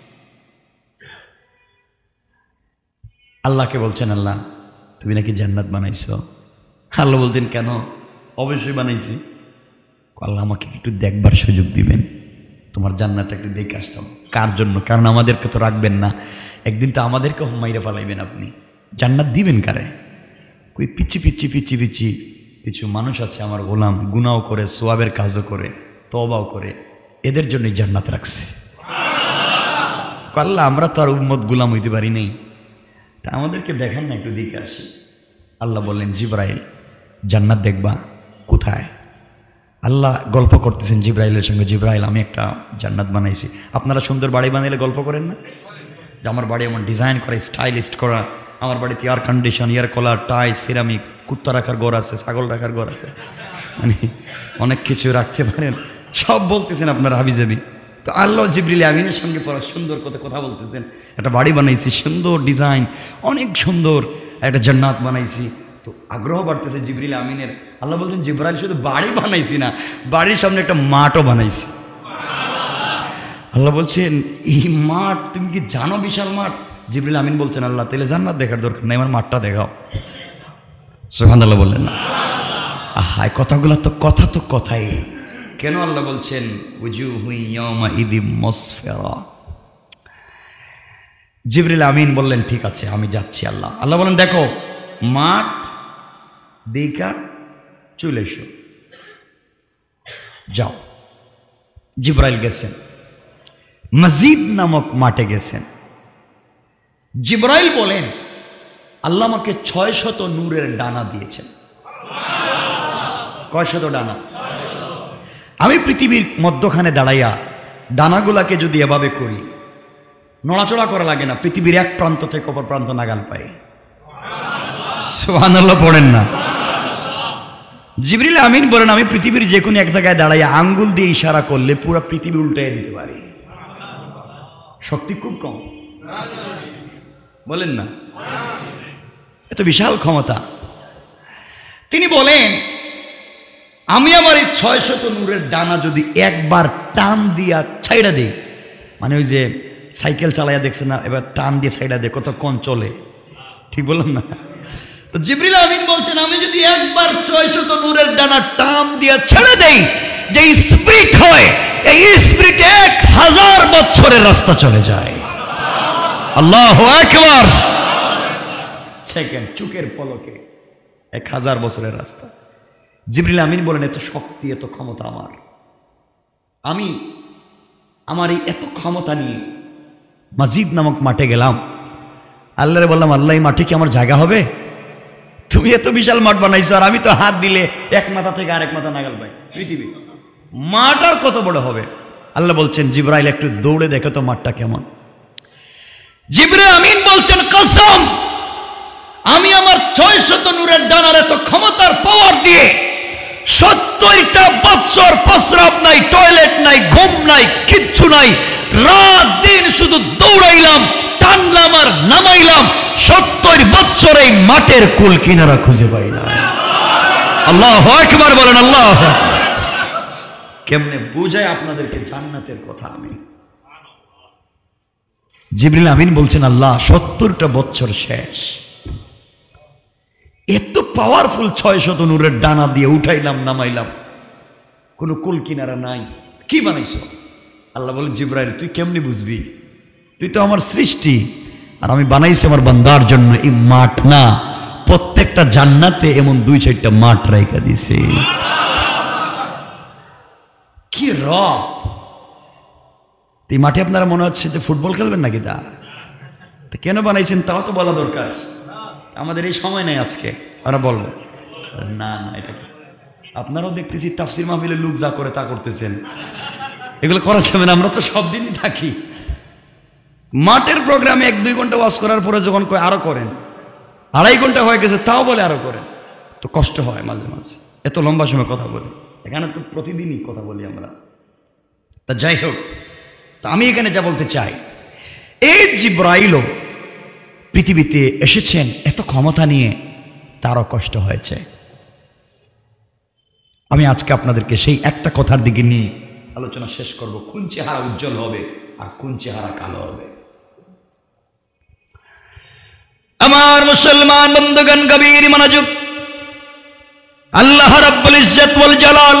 আল্লাহকে বলছেন, আল্লাহ তুমি নাকি জান্নাত বানাইছো। আল্লাহ বলছেন কেন? অবশ্যই বানাইছি। আল্লাহ আমাকে একটু দেখবার সুযোগ দিবেন, তোমার জান্নাতটা একটু দেখে আসতাম। কার জন্য? কারণ আমাদেরকে তো রাখবেন না, একদিন তো আমাদেরকেও মাইরে ফেলাইবেন আপনি। জান্নাত দিবেন কারে? কই পিচ্ছি পিচ্ছি পিচ্ছি পিচ্ছি কিছু মানুষ আছে আমার গোলাম, গুনাও করে, সোয়াবের কাজও করে, তওবাও করে, এদের জন্যই জান্নাত রাখছে। আল্লাহ আমরা তো আর উম্মত গোলাম হইতে পারি নাই, তা আমাদেরকে দেখেন না, একটু দেখে আসি। আল্লাহ বললেন জিবরাইল জান্নাত দেখবা? কোথায়? আল্লাহ গল্প করতেছেন জিবরাইলের সঙ্গে, জিবরাইল আমি একটা জান্নাত বানাইছি। আপনারা সুন্দর বাড়ি বানাইলে গল্প করেন না যে আমার বাড়ি এমন ডিজাইন করা, স্টাইলিস্ট করা, আমার বাড়িতে air condition, air cooler, tile, ceramic, কুত্তা রাখার ঘর আছে, ছাগল রাখার ঘর আছে, মানে অনেক কিছু রাখতে পারেন, সব বলতেছেন আপনারা হাবিজাবি। তো আল্লাহ জিবরিল আমিনের সঙ্গে পড়া সুন্দর কথা কথা বলতেছেন, একটা বাড়ি বানাইছি, সুন্দর ডিজাইন, অনেক সুন্দর একটা জান্নাত বানাইছি। তো আগ্রহ বাড়তেছে জিবরিল আমিনের। আল্লাহ বলছেন জিবরাইল শুধু বাড়ি বানাইছি না, বাড়ির সামনে একটা মাঠও বানাইছি। আল্লাহ বলছেন এই মাঠ তুমি কি জানো? বিশাল মাঠ। জিবরিল আমিন বলছেন আল্লাহ তাহলে জান্নাত দেখার দরকার নেই, আমার মাঠটা দেখাও। সুবহানাল্লাহ বললেন না? আহা, কথাগুলো তো কথা তো কথাই। কেন আল্লাহ বলছেন উজুহু ইয়াওমা ইযিম মুসফিরা? জিবরিল আমিন বললেন ঠিক আছে আমি যাচ্ছি। আল্লাহ আল্লাহ বলেন দেখো মাঠ দেখা চলে এসো, যাও। জিবরাইল গেছেন, মসজিদ নামক মাঠে গেছেন। জিবরাইল বলেন আল্লাহ আমাকে ছয় শত নূরের ডানা দিয়েছেন। কয় শত ডানা? আমি পৃথিবীর মধ্যখানে দাঁড়াইয়া ডানাগুলাকে যদি এভাবে করি, নড়াচড়া করা লাগে না, পৃথিবীর এক প্রান্ত থেকে অপর প্রান্ত নাগাল পাই। সুবহানাল্লাহ পড়েন না? জিবরিল আমিন বলেন আমি পৃথিবীর যে কোনো এক জায়গায় দাঁড়াইয়া আঙ্গুল দিয়ে ইশারা করলে পুরো পৃথিবী উল্টাই দিতে পারি। শক্তি খুব কম, বলেন না? এত বিশাল ক্ষমতা। তিনি বলেন আমি আমার এই ছয় শত নূরের ডানা যদি একবার টান দিয়া ছাইড়া দিই, মানে ওই যে সাইকেল চালাইয়া দেখছে না, এবার টান দিয়ে ছাইড়া দেয় কতক্ষণ চলে, ঠিক বললাম না? তো জিবরিল আমিন বলছেন আমি যদি একবার ছয় শত নূরের ডানা টান দিয়া ছেড়ে দেই, যে স্পিরিট হয় এই স্পিরিট এক হাজার বছরের রাস্তা চলে যায়। আল্লাহু আকবার। সেকেন্ড চুকের পলকে এক হাজার বছরের রাস্তা। জিবরিল আমিন বলেন এত শক্তি, এত ক্ষমতা আমার। আমি আমার এই এত ক্ষমতা নিয়ে মসজিদ নামক মাঠে গেলাম। আল্লাহরে বললাম আল্লাহ এই মাঠে কি আমার জায়গা হবে? তুমি এত বিশাল মাঠ বানাইছো, আর আমি তো হাত দিলে এক মাথা থেকে আরেক মাথা নাগাল পাই পৃথিবী, মাঠ আর কত বড় হবে? আল্লাহ বলছেন জিবরাইল একটু দৌড়ে দেখো তো মাঠটা কেমন। জিবরিল আমিন বলছেন কসম আমি আমার ছয় শত নূরের ডানার এত ক্ষমতার পাওয়ার দিয়ে সত্তরটা বছর প্রস্রাব নাই, টয়লেট নাই, ঘুম নাই, কিচ্ছু নাই, রাত দিন শুধু দৌড়াইলাম, টানলাম আর নামাইলাম, সত্তর বছর এই মাঠের কুল কিনারা খুঁজে পাই না। আল্লাহু আকবার বলেন। আল্লাহ কেমনে বুঝায় আপনাদেরকে জান্নাতের কথা আমি? জিবরিল আমিন বলছেন আল্লাহ সত্তরটা বছর শেষ, এত পাওয়ারফুল ছয় শত নূরের ডানা দিয়ে উঠাইলাম নামাইলাম, কোনো কুল কিনারা নাই, কি বানাইছ? আল্লাহ বলেন জিবরাইল তুই কেমনি বুঝবি? তুই তো আমার সৃষ্টি, আর আমি বানাইছি আমার বান্দার জন্য এই মাঠ না, প্রত্যেকটা জান্নাতে এমন দুই চারটা মাঠ রাইখা দিছে। কি রব! এই মাঠে আপনারা মনে হচ্ছে যে ফুটবল খেলবেন নাকি? তা কেন বানাইছেন তাও তো বলা দরকার। আমাদের এই সময় নেই আজকে আমরা বলবো না না এটা কি। আপনারাও দেখতেছি তাফসির মাহফিলে লোক যা করে তা করতেছেন, এগুলো করা যাবে না। আমরা তো সব দিনই থাকি। মাঠের প্রোগ্রামে এক দুই ঘন্টা ওয়াজ করার পরে যখন কয় আরো করেন, আড়াই ঘন্টা হয়ে গেছে তাও বলে আরো করেন, তো কষ্ট হয় মাঝে মাঝে এত লম্বা সময় কথা বলি। এখানে তো প্রতিদিনই কথা বলি আমরা। তা যাই হোক, তা আমি এখানে যা বলতে চাই, এই জিব্রাইল পৃথিবীতে এসেছেন এত ক্ষমতা নিয়ে, তারও কষ্ট হয়েছে। আমি আজকে আপনাদেরকে সেই একটা কথার দিকে নিয়ে আলোচনা শেষ করব, কোন চেহারা উজ্জ্বল হবে আর কোন চেহারা কালো হবে। আমার মুসলমান বন্ধুগণ, গভীর মনোযোগ। আল্লাহ রাব্বুল ইজ্জত ওয়াল জালাল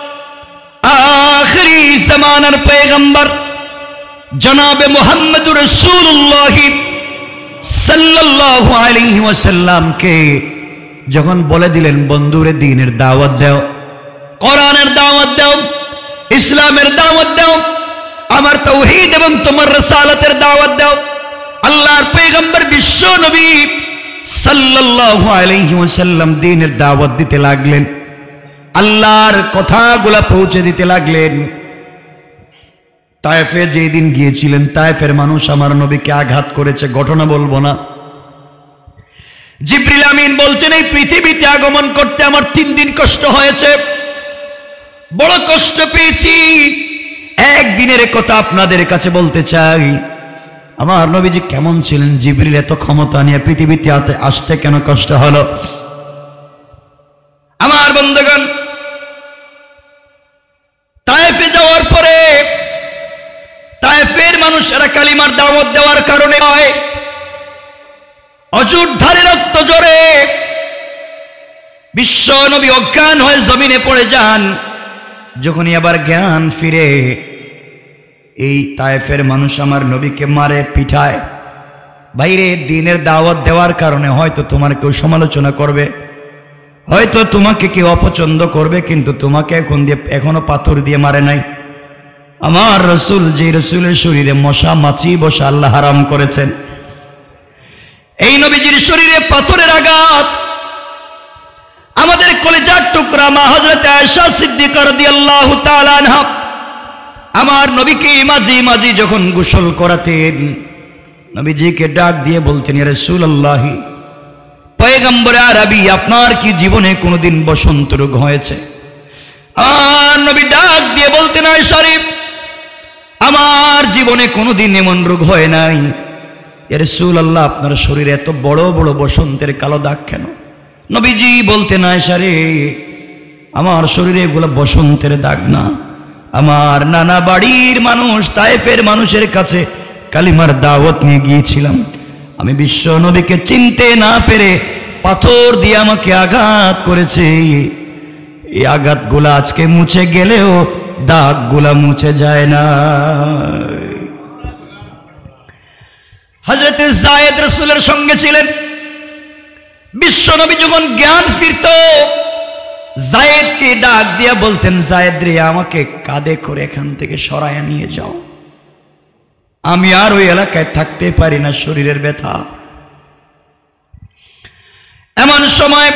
আখিরি জামানার পয়গম্বর জনাবে মুহাম্মদুর রাসূলুল্লাহ সাল্লাল্লাহু আলাইহি ওয়াসাল্লামকে যখন বলে দিলেন, বন্ধুরে দ্বীনের দাওয়াত দাও, কোরআনের দাওয়াত দাও, ইসলামের দাওয়াত দাও, আমার তাওহীদ এবং তোমার রিসালাতের দাওয়াত দাও। আল্লাহর পয়গম্বর বিশ্ব নবী সাল্লাল্লাহু আলাইহি ওয়াসাল্লাম দ্বীনের দাওয়াত দিতে লাগলেন, আল্লাহর কথাগুলা পৌঁছে দিতে লাগলেন। তায়েফে যেই দিন গিয়েছিলেন, তায়েফের মানুষ আমার নবীকে আঘাত করেছে, ঘটনা বলবো না। জিবরিল আমিন বলছেন, এই পৃথিবীতে আগমন করতে আমার তিন দিন কষ্ট হয়েছে, বড় কষ্ট পেয়েছি। একদিনের কথা আপনাদের কাছে বলতে চাই, আমার নবীজি কেমন ছিলেন, জিবরিল এত ক্ষমতা নিয়ে পৃথিবীতে আসতে কেন কষ্ট হলো। আমার বন্ধুগণ, তায়েফে যাওয়ার পরে তায়েফের মানুষেরা কালিমার দাওয়াত দেওয়ার কারণে হয় অযোধ্যার রক্ত জোরে বিশ্ব নবী অজ্ঞান হয়ে জমিনে পড়ে যান। যখনই আবার জ্ঞান ফিরে, এই তায়েফের মানুষ আমার নবীকে মারে, পিঠায়। বাইরে দ্বীনের দাওয়াত দেওয়ার কারণে হয়তো তোমার কেউ সমালোচনা করবে, হয়তো তোমাকে কেউ অপছন্দ করবে, কিন্তু তোমাকে এখন দিয়ে এখনো পাথর দিয়ে মারে নাই। আমার রসুল, যে রসুলের শরীরে মশা মাছি বসা আল্লাহ হারাম করেছেন, এই নবীজির শরীরে পাথরের আঘাত আমাদের কলিজার টুকরা মা হযরত আয়েশা সিদ্দিকা রাদিয়াল্লাহু তাআলা আনহা আমার নবীকে মাঝে মাঝে যখন গোসল করাতেন, নবীজিকে ডাক দিয়ে বলতেন, ইয়া রাসূলুল্লাহ, পয়গম্বর আরবি, আপনার কি জীবনে কোনোদিন বসন্ত রোগ হয়েছে? আর নবী ডাক দিয়ে বলতেন, আয়েশা রে, আমার জীবনে কোনোদিন এমন রোগ হয় নাই। ইয়া রাসূলুল্লাহ, আপনার শরীরে এত বড় বড় বসন্তের কালো দাগ কেন? নবীজি বলতেন, আয়েশা রে, আমার শরীরে এগুলো বসন্তের দাগ না, আমার নানা বাড়ির মানুষ তায়েফের মানুষের কাছে কালিমার দাওয়াত নিয়ে গিয়েছিলাম, আমি বিশ্ব নবীকে চিনতে না পেরে পাথর দিয়ে আমাকে আঘাত করেছে। এই আঘাতগুলা আজকে মুছে গেলেও দাগগুলা মুছে যায় না। হযরত যায়েদ রাসূলের সঙ্গে ছিলেন। বিশ্ব নবী যখন জ্ঞান ফিরত, যায়েদকে ডাক দিয়া বলতেন, যায়েদ রে, আমাকে কাঁধে করে এখান থেকে সরায়া নিয়ে যাও, আমি আর ওই এলাকায় থাকতে পারি না, শরীরের ব্যথা। এমন সময়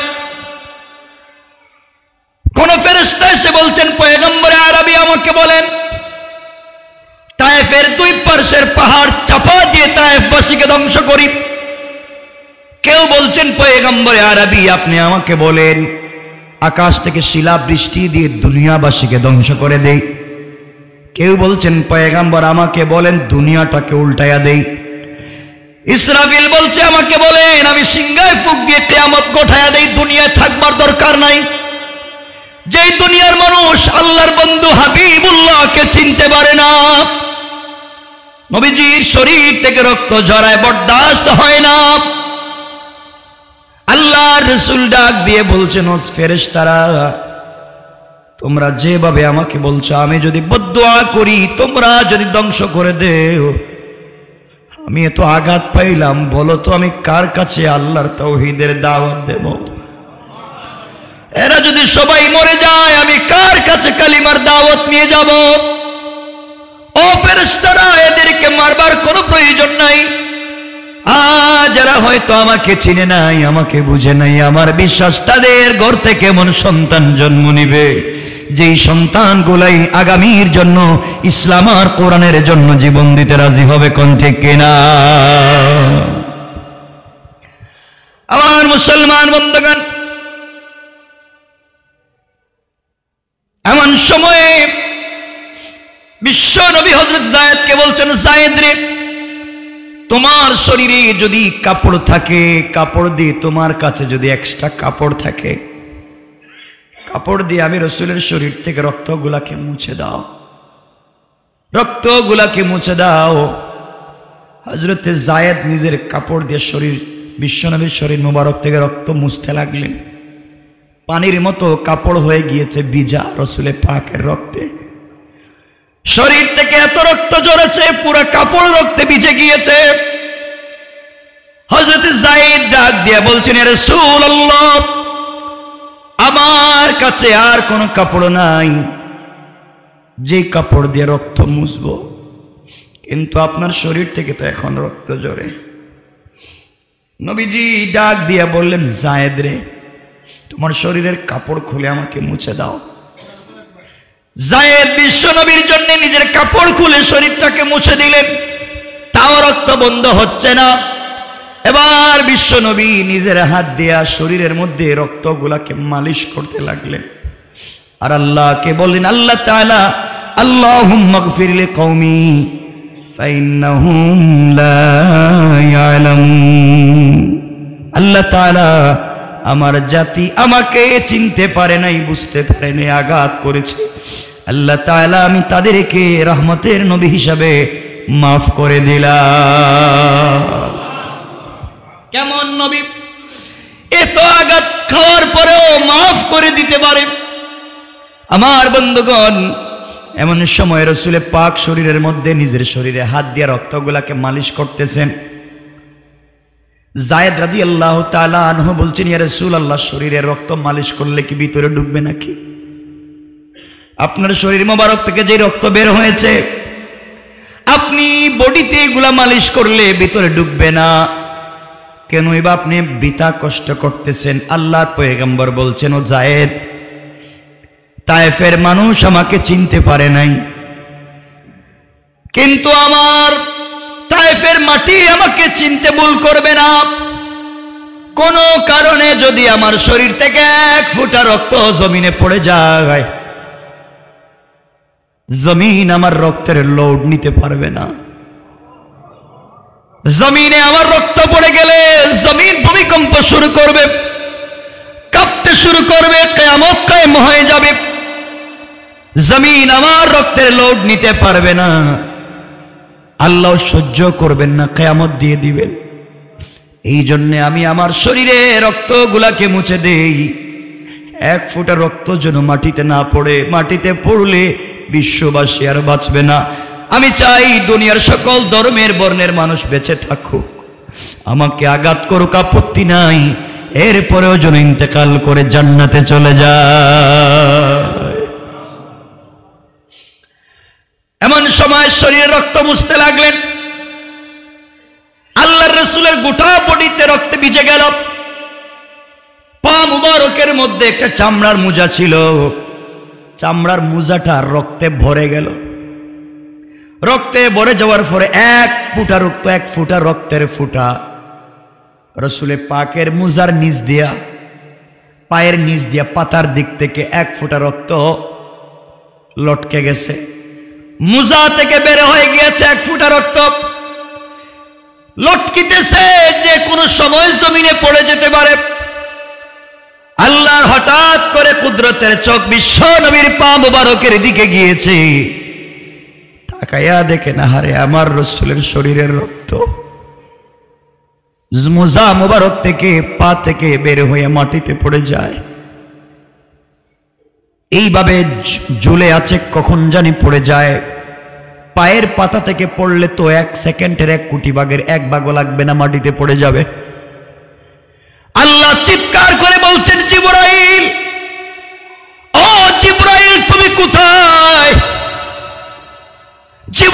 কোন ফেরেশতা এসে বলছেন, পয়গম্বর আরবি, আমাকে বলেন, তায়েফের দুই পার্শ্বের পাহাড় চাপা দিয়ে তায়েফবাসীকে ধ্বংস করি। কেউ বলছেন, পয়গম্বর আরবি, আপনি আমাকে বলেন, আকাশ থেকে শিলা বৃষ্টি দিয়ে দুনিয়াবাসীকে ধ্বংস করে দেই। কেউ বলছেন, পয়গম্বর আমাকে বলেন, দুনিয়াটাকে উল্টায়া দেই। ইসরাফিল বলছে, আমাকে বলেন, আমি সিংহায় ফুঁক দিয়ে কিয়ামত গোঠায়া দেই, দুনিয়ায় থাকবার দরকার নাই। যেই দুনিয়ার মানুষ আল্লাহর বন্ধু হাবিবুল্লাহকে চিনতে পারে না, নবীজির শরীর থেকে রক্ত ঝরায়, বরদাস্ত হয় না। আল্লাহর রাসূল ডাক দিয়ে বলছেন, ও ফেরেশতারা, তোমরা যেভাবে আমাকে বলছো, আমি যদি বদদুয়া করি, তোমরা যদি ধ্বংস করে দেও, আমি এত আঘাত পাইলাম, বলো তো আমি কার কাছে আল্লাহর তাওহীদের দাওয়াত দেব? এরা যদি সবাই মরে যায়, আমি কার কাছে কালিমার দাওয়াত নিয়ে যাব? ও ফেরেশতারা, এদেরকে মারবার কোনো প্রয়োজন নাই। আজ যারা হয়তো আমাকে চিনে নাই, আমাকে বুঝে নাই, আমার বিশ্বাস তাদের ঘর থেকে এমন সন্তান জন্ম নিবে যেই সন্তানগুলাই আগামীর জন্য ইসলাম আর কোরআনের জন্য জীবন দিতে রাজি হবে। কোন ঠিক কিনা? আমার মুসলমান বন্ধুগণ, এমন সময়ে বিশ্ব নবী হযরত যায়েদকে বলছেন, যায়েদ রে, তোমার শরীরে যদি কাপড় থাকে, কাপড় দিয়ে তোমার কাছে যদি এক্সট্রা কাপড় থাকে, কাপড় দিয়ে আমি রাসূলের শরীর থেকে রক্তগুলাকে মুছে দাও, রক্তগুলাকে মুছে দাও। হযরত যায়েদ নিজের কাপড় দিয়ে শরীর, বিশ্বনবীর শরীর মুবারক থেকে রক্ত মুছতে লাগলেন। পানির মতো কাপড় হয়ে গিয়েছে ভিজা রাসূলের পাকের রক্তে। শরীর থেকে এত রক্ত ঝরেছে, পুরো কাপড় রক্তে ভিজে গিয়েছে। হযরত যায়েদ ডাক দিয়ে বলছেন, ইয়া রাসূলুল্লাহ, আমার কাছে আর কোনো কাপড় নাই যে কাপড় দিয়ে রক্ত মুছবো, কিন্তু আপনার শরীর থেকে তো এখন রক্ত ঝরে। নবীজি ডাক দিয়ে বললেন, যায়েদ রে, তোমার শরীরের কাপড় খুলে আমাকে মুছে দাও। যায়েদ বিশ্ব নবীর জন্য নিজের কাপড় খুলে শরীরটাকে মুছে দিলেন, তাও রক্ত বন্ধ হচ্ছে না। এবার বিশ্ব নবী নিজের হাত দিয়া শরীরের মধ্যে রক্তগুলাকে মালিশ করতে লাগলেন, আর আল্লাহকে বললেন, আল্লাহ তাআলা, আল্লাহুম্মা গফির লিকওমি ফাইন্নাহুম লা ইয়ালামুন। আল্লাহ তাআলা, আমার জাতি আমাকে চিনতে পারে নাই, বুঝতে পারে নাই, আঘাত করেছে। আল্লাহ তাআলা, আমি তাদেরকে রহমতের নবী হিসাবে মাফ করে দিলাম। কেমন নবী, এত আঘাত খাওয়ার পরেও মাফ করে দিতে পারে। আমার বন্ধুগণ, এমন সময় রাসূল পাক শরীরের মধ্যে নিজের শরীরে হাত দিয়ে রক্তগুলাকে মালিশ করতেছেন। যায়েদ রাদিয়াল্লাহু তাআলা আনহু বলছেন, ইয়া রাসূলুল্লাহ, শরীরের রক্ত মালিশ করলে কি ভিতরে ঢুকবে নাকি? আপনার শরীর মোবারক থেকে যে রক্ত বের হয়েছে, আপনি বডিতে এগুলা মালিশ করলে ভিতরে ঢুকবে না কেন? এবার আপনি বৃথা কষ্ট করতেছেন। আল্লাহর পয়গম্বর বলছেন, ও যায়েদ, তায়েফের মানুষ আমাকে চিনতে পারে নাই, কিন্তু আমার তায়েফের মাটি আমাকে চিনতে ভুল করবে না। কোন কারণে যদি আমার শরীর থেকে এক ফোঁটা রক্ত জমিনে পড়ে যায়, জমিন আমার রক্তের লোড নিতে পারবে না। জমিনে আমার রক্ত পড়ে গেলে জমিন ভূমিকম্প শুরু করবে, কাঁপতে শুরু করবে, কিয়ামত কায়েম হয়ে যাবে। জমিন আমার রক্তের লোড নিতে পারবে না, আল্লাহ সহ্য করবেন না, কিয়ামত দিয়ে দিবেন। এই জন্য আমি আমার শরীরে রক্তগুলাকে মুছে দেই, এক ফোঁটা রক্ত যেন মাটিতে না পড়ে। মাটিতে পড়লে বিশ্ববাসী আর বাঁচবে না। আমি চাই দুনিয়ার সকল ধর্মের বর্ণের মানুষ বেঁচে থাকুক, আমাকে আঘাত করুক, আপত্তি নাই, এরপরেও যেন ইন্তেকাল করে জান্নাতে চলে যায়। এমন সময় শরীরে রক্ত মুছতে লাগলেন। আল্লাহর রাসূলের গোটা বডিতে রক্তে ভিজে গেল। পা মুবারকের মধ্যে একটা চামড়ার মোজা ছিল, চামড়ার মোজাটা রক্তে ভরে গেল। রক্তে ভরে যাওয়ার পরে এক ফুটা রক্ত, এক ফুটা রক্তের ফুটা রাসূলের পাকের মোজার নিচ দিয়া, পায়ের নিচ দিয়া, পাতার দিক থেকে এক ফুটা রক্ত লটকে গেছে। মোজা থেকে বের হয়ে গিয়েছে এক ফুটা রক্ত, লটকিতেছে, যে কোনো সময় জমিনে পড়ে যেতে পারে। আল্লাহ হঠাৎ করে কুদরতের চোখ বিশ্ব নবীর পা মুবারকের দিকে গিয়েছে। তাকায়া দেখে, না হারে, আমার রাসূলের শরীরের রক্ত মোজা মুবারক থেকে, পা থেকে বের হয়ে মাটিতে পড়ে যায়। এইভাবে ঝুলে আছে, কখন জানি পড়ে যায়। পায়ের পাতা থেকে পড়লে তো এক সেকেন্ডের এক কোটি ভাগের এক ভাগও লাগবে না, মাটিতে পড়ে যাবে। আল্লাহ চিৎকার করে বলছেন, জিবরাইল, ও জিবরাইল, তুমি কোথায়?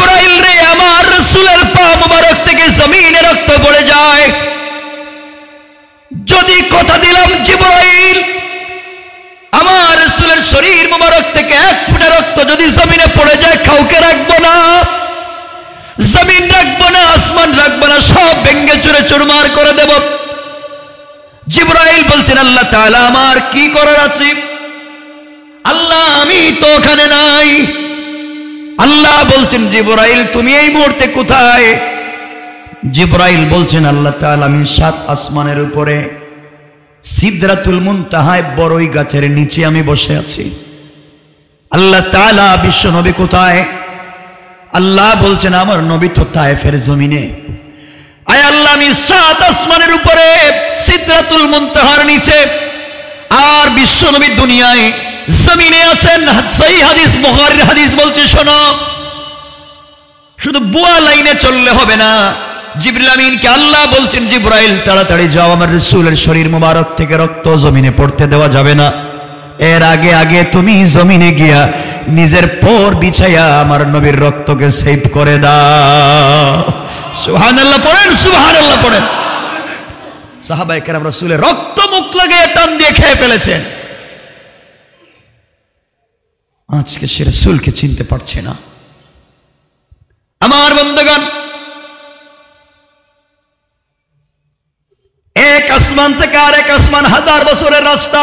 জমিনে রক্ত পড়ে যায়, যদি কথা দিলাম জিবরাইল আমার রাসূলের শরীর মোবারক থেকে এক ফোঁটা রক্ত যদি জমিনে পড়ে যায়, কাউকে রাখবো না, জমিন রাখবো না, আসমান রাখবো না, সব ভেঙ্গে চুরে চুরমার করে দেব। জিবরাইল বলছেন আল্লাহ তাআলা আমার কি করার আছে? আল্লাহ আমি তো ওখানে নাই। আল্লাহ বলছেন জিবরাইল তুমি এই মুহূর্তে কোথায়? জিবরাইল বলছেন আল্লাহ তাআলা আমি সাত আসমানের উপরে সিদরাতুল মুনতাহায় বড়ই গাছের নিচে আমি বসে আছি। আল্লাহ তাআলা বিশ্ব নবী কোথায়? আল্লাহ বলছেন আমার নবী তো তায়েফের জমিনে। আয় আল্লাহ আমি সাত আসমানের উপরে সিদরাতুল মুনতাহার নিচে, আর বিশ্ব নবী দুনিয়ায় জমিনে আছেন। সহিহ হাদিস, বুখারীর হাদিস বলছে শোনো, শুধু বুয়া লাইনে চললে হবে না। জিবরিল আমিনকে আল্লাহ বলছেন জিবরাইল তাড়াতাড়ি যাও, আমার রাসূলের শরীর মোবারক থেকে রক্ত জমিনে পড়তে দেওয়া যাবে না, এর আগে আগে তুমি জমিনে গিয়া নিজের পর বিছাইয়া আমার নবীর রক্তকে সেভ করে দাও। সুবহানাল্লাহ পড়েন, সুবহানাল্লাহ পড়েন। সাহাবায়ে কেরাম রাসূলের রক্ত মুখ লাগিয়ে টান দিয়ে খেয়ে ফেলেছেন, আজকে সে রাসূলকে চিনতে পারছে না। আমার বন্ধুগণ, এক আসমান থেকে আর এক আসমান হাজার বছরের রাস্তা,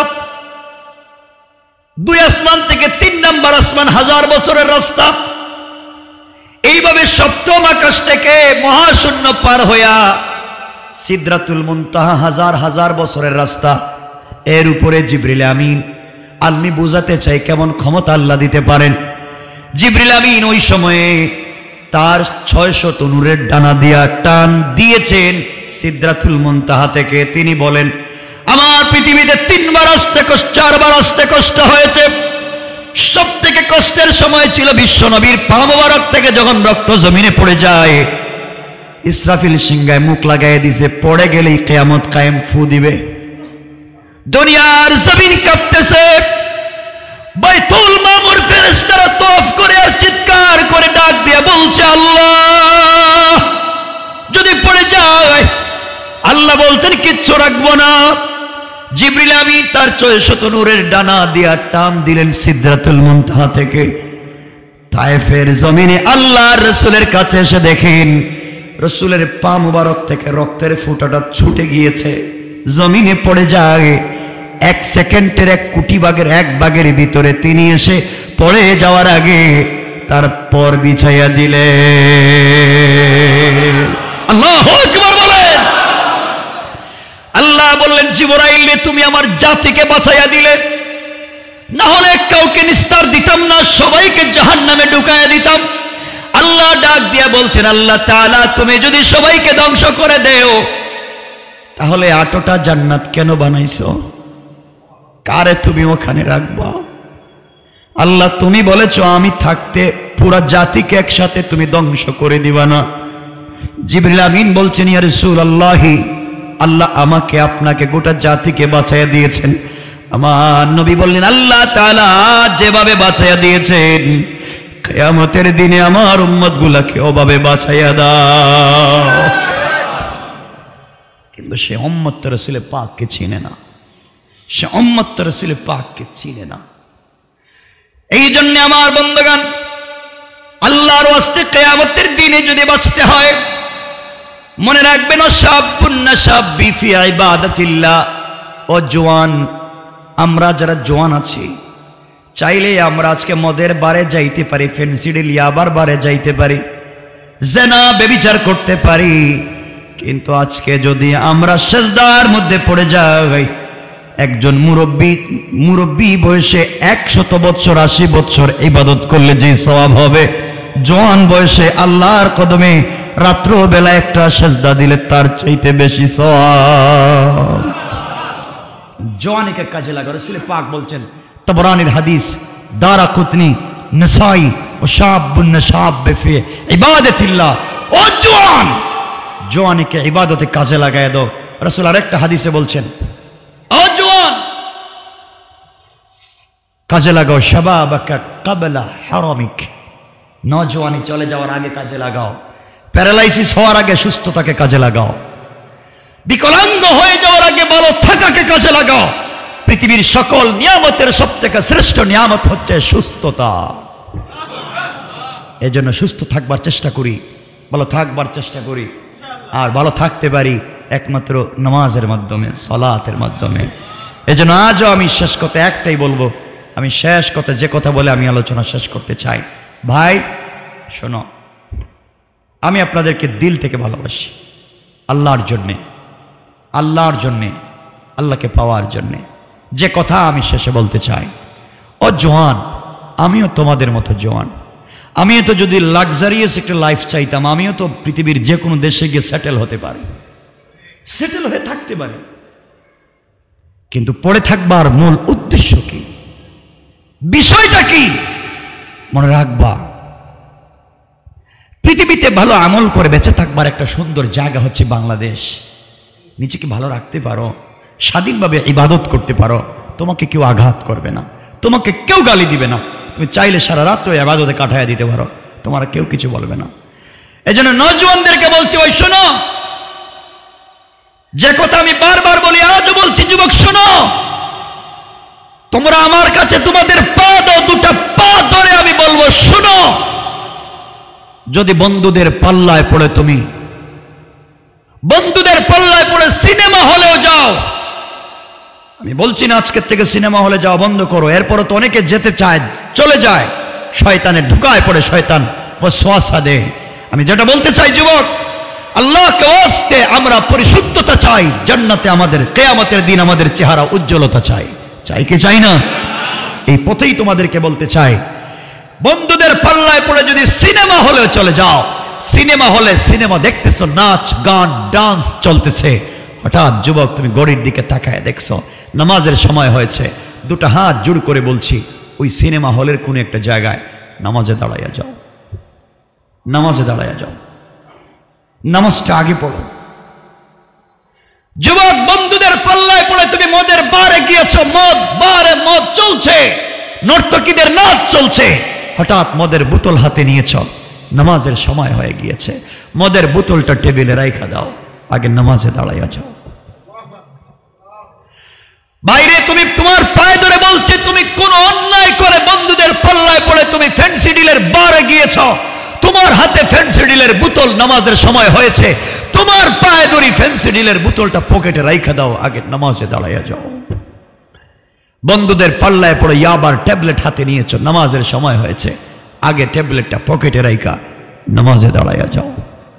দুই আসমান থেকে তিন নম্বর আসমান হাজার বছরের রাস্তা, এইভাবে সপ্তম আকাশ থেকে মহাশূন্য পার হইয়া সিদরাতুল মুনতাহা হাজার হাজার বছরের রাস্তা। এর উপরে জিবরিল আমিন, আমি বুঝাতে চাই কেমন ক্ষমতা আল্লাহ দিতে পারেন। জিবরিল আমিন ওই সময়ে তার ছয়শত নূরের ডানা দিয়া টান দিয়েছেন সিদরাতুল মুনতাহা থেকে। তিনি বলেন আমার পৃথিবীতে তিনবার আসতে কষ্ট, চারবার আসতে কষ্ট হয়েছে, সব থেকে কষ্টের সময় ছিল বিশ্ব নবীর পা মোবারক থেকে যখন রক্ত জমিনে পড়ে যায়, ইসরাফিল সিংহায় মুখ লাগাই দিছে, পড়ে গেলেই কিয়ামত কায়েম, ফু দিবে, দুনিয়ার জমিন কাঁপতেছে, বাইতুল মামুর ফেরেশতারা তওয়াফ করে আর চিৎকার করে ডাক দিয়ে বলছে আল্লাহ যদি পড়ে যায়। আল্লাহ বলছেন কিচ্ছু রাখবো না। জিবরিল আমিন তার ছয়শত নূরের ডানা দিয়া টান দিলেন সিদরাতুল মুনতাহা থেকে তায়েফের জমিনে। আল্লাহর রাসূলের কাছে এসে দেখেন রাসূলের পা মুবারক থেকে রক্তের ফোঁটাটা ছুটে গিয়েছে, জমিনে পড়ে যায়। এক সেকেন্ডের এক কোটি ভাগের এক ভাগের ভিতরে তিনি এসে পড়ে যাওয়ার আগে তার পর বিছাইয়া দিলেন। আল্লাহু আকবার বলেন। আল্লাহ বললেন জিবরাইল তুমি আমার জাতিকে বাঁচাইয়া দিলে, না হলে কাউকে নিস্তার দিতাম না, সবাইকে জাহান্নামে ঢুকাইয়া দিতাম। আল্লাহ ডাক দিয়া বলছেন আল্লাহ তাআলা তুমি যদি সবাইকে ধ্বংস করে দেও, তাহলে আটটা জান্নাত কেন বানাইছো? কারে তুমি ওখানে রাখবা? আল্লাহ তুমি বলেছো আমি থাকতে পুরা জাতিকে একসাথে তুমি ধ্বংস করে দিবা না। জিবরিল আমিন বলছেন ইয়া রাসূলুল্লাহ, আল্লাহ আমাকে আপনাকে গোটা জাতিকে বাঁচাইয়া দিয়েছেন। আমার নবী বললেন আল্লাহ তাআলা যেভাবে বাঁচাইয়া দিয়েছেন কিয়ামতের দিনে আমার উম্মতগুলোকে ওভাবে বাঁচাইয়া দাও। কিন্তু সে উম্মত তো রাসূল পাককে চিনে না, সে উম্মত তো রাসূল পাককে চিনে না। এই জন্য আমার বন্ধুগণ, আল্লাহর ওয়াস্তে কিয়ামতের দিনে যদি বাঁচতে হয় মনে রাখবেন শাবুন নাশাবি ফি ইবাদাতিল্লাহ। ও জওয়ান, আমরা যারা জওয়ান আছি চাইলে আমরা আজকে মদের বারে যাইতে পারি, ফেন্সিডিল ইয়াবার বারে যাইতে পারি, জিনা ব্যভিচার করতে পারি, কিন্তু আজকে যদি আমরা সিজদার মধ্যে পড়ে যাই, একজন মুরব্বী মুরব্বী বয়সে একশত বছর আশি বছর ইবাদত করলে যে সওয়াব হবে, জওয়ান বয়সে আল্লাহর কদমে রাত্র বেলা একটা সিজদা দিলে তার চাইতে বেশি সওয়াব। জওয়ানিকে কাজে লাগা। রাসূল পাক বলছেন, তাবরানির হাদিস, দারাকুতনি, নাসাই, ও শাবুন নাশাব ফি ইবাদাতিল্লাহ। ও জওয়ান, জওয়ানিকে ইবাদতে কাজে লাগায় দাও। রাসূল আরেকটা হাদিসে বলছেন, ও জওয়ান কাজে লাগাও শাবাবাকা ক্বাবলা হারামিক, নওজওয়ানি চলে যাওয়ার আগে কাজে লাগাও। প্যারালাইসিস হওয়ার আগে সুস্থতাকে কাজে লাগাও, বিকলাঙ্গ হয়ে যাওয়ার আগে ভালো থাকাকে কাজে লাগাও। পৃথিবীর সকল নিয়ামতের সবথেকে শ্রেষ্ঠ নিয়ামত হচ্ছে সুস্থতা। এজন্য সুস্থ থাকবার চেষ্টা করি, ভালো থাকবার চেষ্টা করি। আর ভালো থাকতে পারি একমাত্র নামাজের মাধ্যমে, সালাতের মাধ্যমে। এজন্য আজও আমি শেষ কথা একটাই বলবো, আমি শেষ কথা যে কথা বলে আমি আলোচনা শেষ করতে চাই। ভাই শোনো, আমি আপনাদেরকে দিল থেকে ভালোবাসি, আল্লাহর জন্যে, আল্লাহর জন্যে, আল্লাহকে পাওয়ার জন্যে। যে কথা আমি শেষে বলতে চাই, ও জওয়ান, আমিও তোমাদের মতো জওয়ান। আমিও তো যদি লাক্সারিয়াস একটা লাইফ চাইতাম, আমিও তো পৃথিবীর যে কোনো দেশে গিয়ে সেটেল হতে পারি, সেটেল হয়ে থাকতে পারি। কিন্তু পড়ে থাকবার মূল উদ্দেশ্য কি, বিষয়টা কি মনে রাখবা। পৃথিবীতে ভালো আমল করে বেঁচে থাকবার একটা সুন্দর জায়গা হচ্ছে বাংলাদেশ। নিজেকে ভালো রাখতে পারো, স্বাধীনভাবে ইবাদত করতে পারো, তোমাকে কেউ আঘাত করবে না, তোমাকে কেউ গালি দিবে না। তুমি চাইলে সারা রাত ইবাদতে কাটাইয়া দিতে পারো, তোমার কেউ কিছু বলবে না। এজন্য নওজওয়ানদেরকে বলছি, ওই শোনো, যে কথা আমি বারবার বলি, আজও বলছি, যুবক শোনো, তোমরা আমার কাছে তোমাদের পা দাও, দুটা পা ধরে আমি বলবো, শোনো, যদি বন্ধুদের পাল্লায় পড়ে, তুমি বন্ধুদের পাল্লায় পড়ে সিনেমা হলেও যাও, আমি বলছি না আজকের থেকে সিনেমা হলে যাওয়া বন্ধ করো, এরপরও তো অনেকে যেতে চায়, চলে যায়, শয়তানের ঢুকায় পড়ে, শয়তান ওয়াসওয়াসা দেয়। আমি যেটা বলতে চাই, যুবক, আল্লাহকে ওয়াস্তে আমরা পরিশুদ্ধতা চাই, জান্নাতে আমাদের কিয়ামতের দিন আমাদের চেহারা উজ্জ্বলতা চাই, চাই কি চাই না? এই পথেই তোমাদেরকে বলতে চাই, বন্ধুদের পাল্লায় পড়ে যদি সিনেমা হলে চলে যাও, সিনেমা হলে সিনেমা দেখতেছো, নাচ গান ডান্স চলতেছে, হঠাৎ যুবক তুমি ঘড়ির দিকে তাকায় দেখছো নামাজের সময় হয়েছে, দুটো হাত জোড় করে বলছি, ওই সিনেমা হলের কোন একটা জায়গায় নামাজে দাঁড়াইয়া যাও, নামাজে দাঁড়াইয়া যাও, নামাজটা আগে পড়ো। যুবক, বন্ধুদের পাল্লায় পড়ে তুমি মদের বারে গিয়েছো, মদ বারে মদ চলছে, নর্তকীদের নাচ চলছে, হঠাৎ মদের বোতল হাতে নিয়েছ, নামাজের সময় হয়ে গিয়েছে, মদের বোতলটা টেবিলে রাইখা দাও, আগে নামাজে দাঁড়াইয়া যাও। বাইরে তুমি তোমার পায়ে ধরে বলছে, তুমি কোন অন্যায় করে বন্ধুদের পাল্লায় পড়ে তুমি ফ্যান্সি ডিলের বারে গিয়েছ, তোমার হাতে ফ্যান্সি ডিলের বোতল, নামাজের সময় হয়েছে, তোমার পায়ে ধরে ফ্যান্সি ডিলের বোতলটা পকেটে রাইখা দাও, আগে নামাজে দাঁড়াইয়া যাও। বন্ধুদের পাল্লায় পড়ে ইয়াবার ট্যাবলেট হাতে নিয়েছ, নামাজের সময় হয়েছে, আগে ট্যাবলেটটা পকেটে রাইখা নামাজে দাঁড়াইয়া যাও।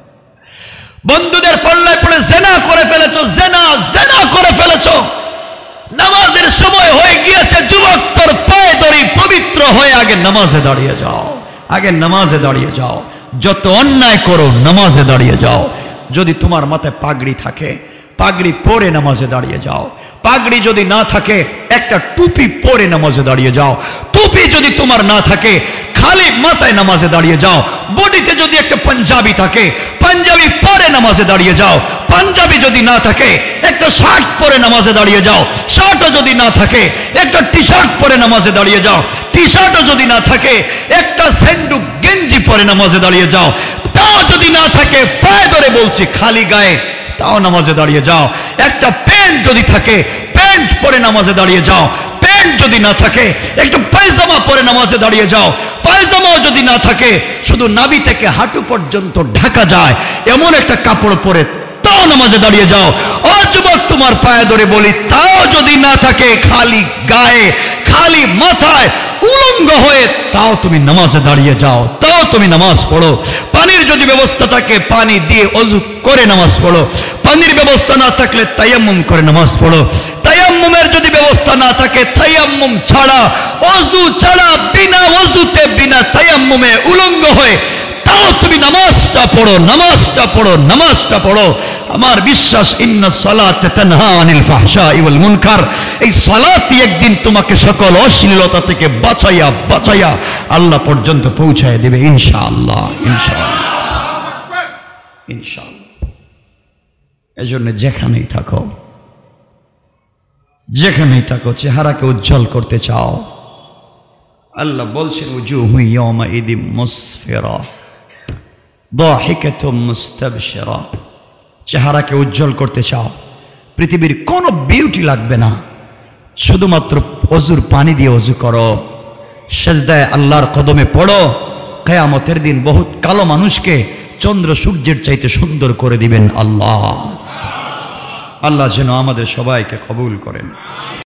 বন্ধুদের পাল্লায় পড়ে জেনা করে ফেলেছো, জেনা জেনা করে ফেলেছো, নামাজের সময় হয়ে গিয়েছে, যুবক তোর পায়ে ধরে পবিত্র হয়ে আগে নামাজে দাঁড়িয়ে যাও, আগে নামাজে দাঁড়িয়ে যাও। যত অন্যায় করো নামাজে দাঁড়িয়ে যাও। যদি তোমার মাথায় পাগড়ি থাকে, পাগড়ি পরে নামাজে দাঁড়িয়ে যাও। পাগড়ি যদি না থাকে, একটা টুপি পরে নামাজে দাঁড়িয়ে যাও। টুপি যদি তোমার না থাকে, খালি মাথায় নামাজে দাঁড়িয়ে যাও। বডিতে যদি একটা পাঞ্জাবি থাকে, পাঞ্জাবি পরে নামাজে দাঁড়িয়ে যাও। পাঞ্জাবি যদি না থাকে, একটা শার্ট পরে নামাজে দাঁড়িয়ে যাও। শার্টও যদি না থাকে, একটা টি শার্ট পরে নামাজে দাঁড়িয়ে যাও। টি শার্টও যদি না থাকে, একটা স্যান্ডু গেঞ্জি পরে নামাজে দাঁড়িয়ে যাও। তাও যদি না থাকে, পায়ে ধরে বলছি খালি গায়ে, তাও নামাজে দাঁড়িয়ে যাও। একটা প্যান্ট যদি থাকে, প্যান্ট পরে নামাজে দাঁড়িয়ে যাও। প্যান্ট যদি না থাকে, একটা পায়জামা পরে নামাজে দাঁড়িয়ে যাও। পায়জামাও যদি না থাকে, শুধু নাভি থেকে হাঁটু পর্যন্ত ঢাকা যায় এমন একটা কাপড় পরে তাও নামাজে দাঁড়িয়ে যাও। ও যুবক, তোমার পায়ে ধরে বলি, তাও যদি না থাকে, খালি গায়ে, খালি মাথায়, উলঙ্গ হয়ে, তাও তুমি নামাজে দাঁড়িয়ে যাও, তাও তুমি নামাজ পড়ো। পানির যদি ব্যবস্থা থাকে, পানি দিয়ে অজু করে নামাজ পড়ো। পানির ব্যবস্থা না থাকলে তায়াম্মুম করে নামাজ পড়ো। তায়াম্মুমের যদি ব্যবস্থা না থাকে, তায়াম্মুম ছাড়া, অজু ছাড়া, বিনা অজুতে, বিনা তায়াম্মুমে উলঙ্গ হয়ে তাও তুমি নামাজটা পড়ো, নামাজটা পড়ো, নামাজটা পড়ো। আমার বিশ্বাস, ইন্না সালাতা তানহা আনিল ফাহশাই ওয়াল মুনকার, এই সালাতই একদিন তোমাকে সকল অশ্লীলতা থেকে বাঁচাইয়া বাঁচাইয়া আল্লাহ পর্যন্ত পৌঁছায় দেবে ইনশাআল্লাহ, ইনশাআল্লাহ, ইনশাআল্লাহ। এজন্য যেখানেই থাকো, যেখানেই থাকো, চেহারাকে উজ্জ্বল করতে চাও, আল্লাহ বলছেন উজুহু ইয়াওমা ইদিম মুসফিরা, দাহিকাতুম মুস্তাবশিরা, চেহারাকে উজ্জ্বল করতে চাও, পৃথিবীর কোনো বিউটি লাগবে না, শুধুমাত্র অজুর পানি দিয়ে অজু করো, সেজদায় আল্লাহর কদমে পড়ো। কিয়ামতের দিন বহুত কালো মানুষকে চন্দ্র সূর্যের চাইতে সুন্দর করে দিবেন আল্লাহ। আল্লাহ যেন আমাদের সবাইকে কবুল করেন।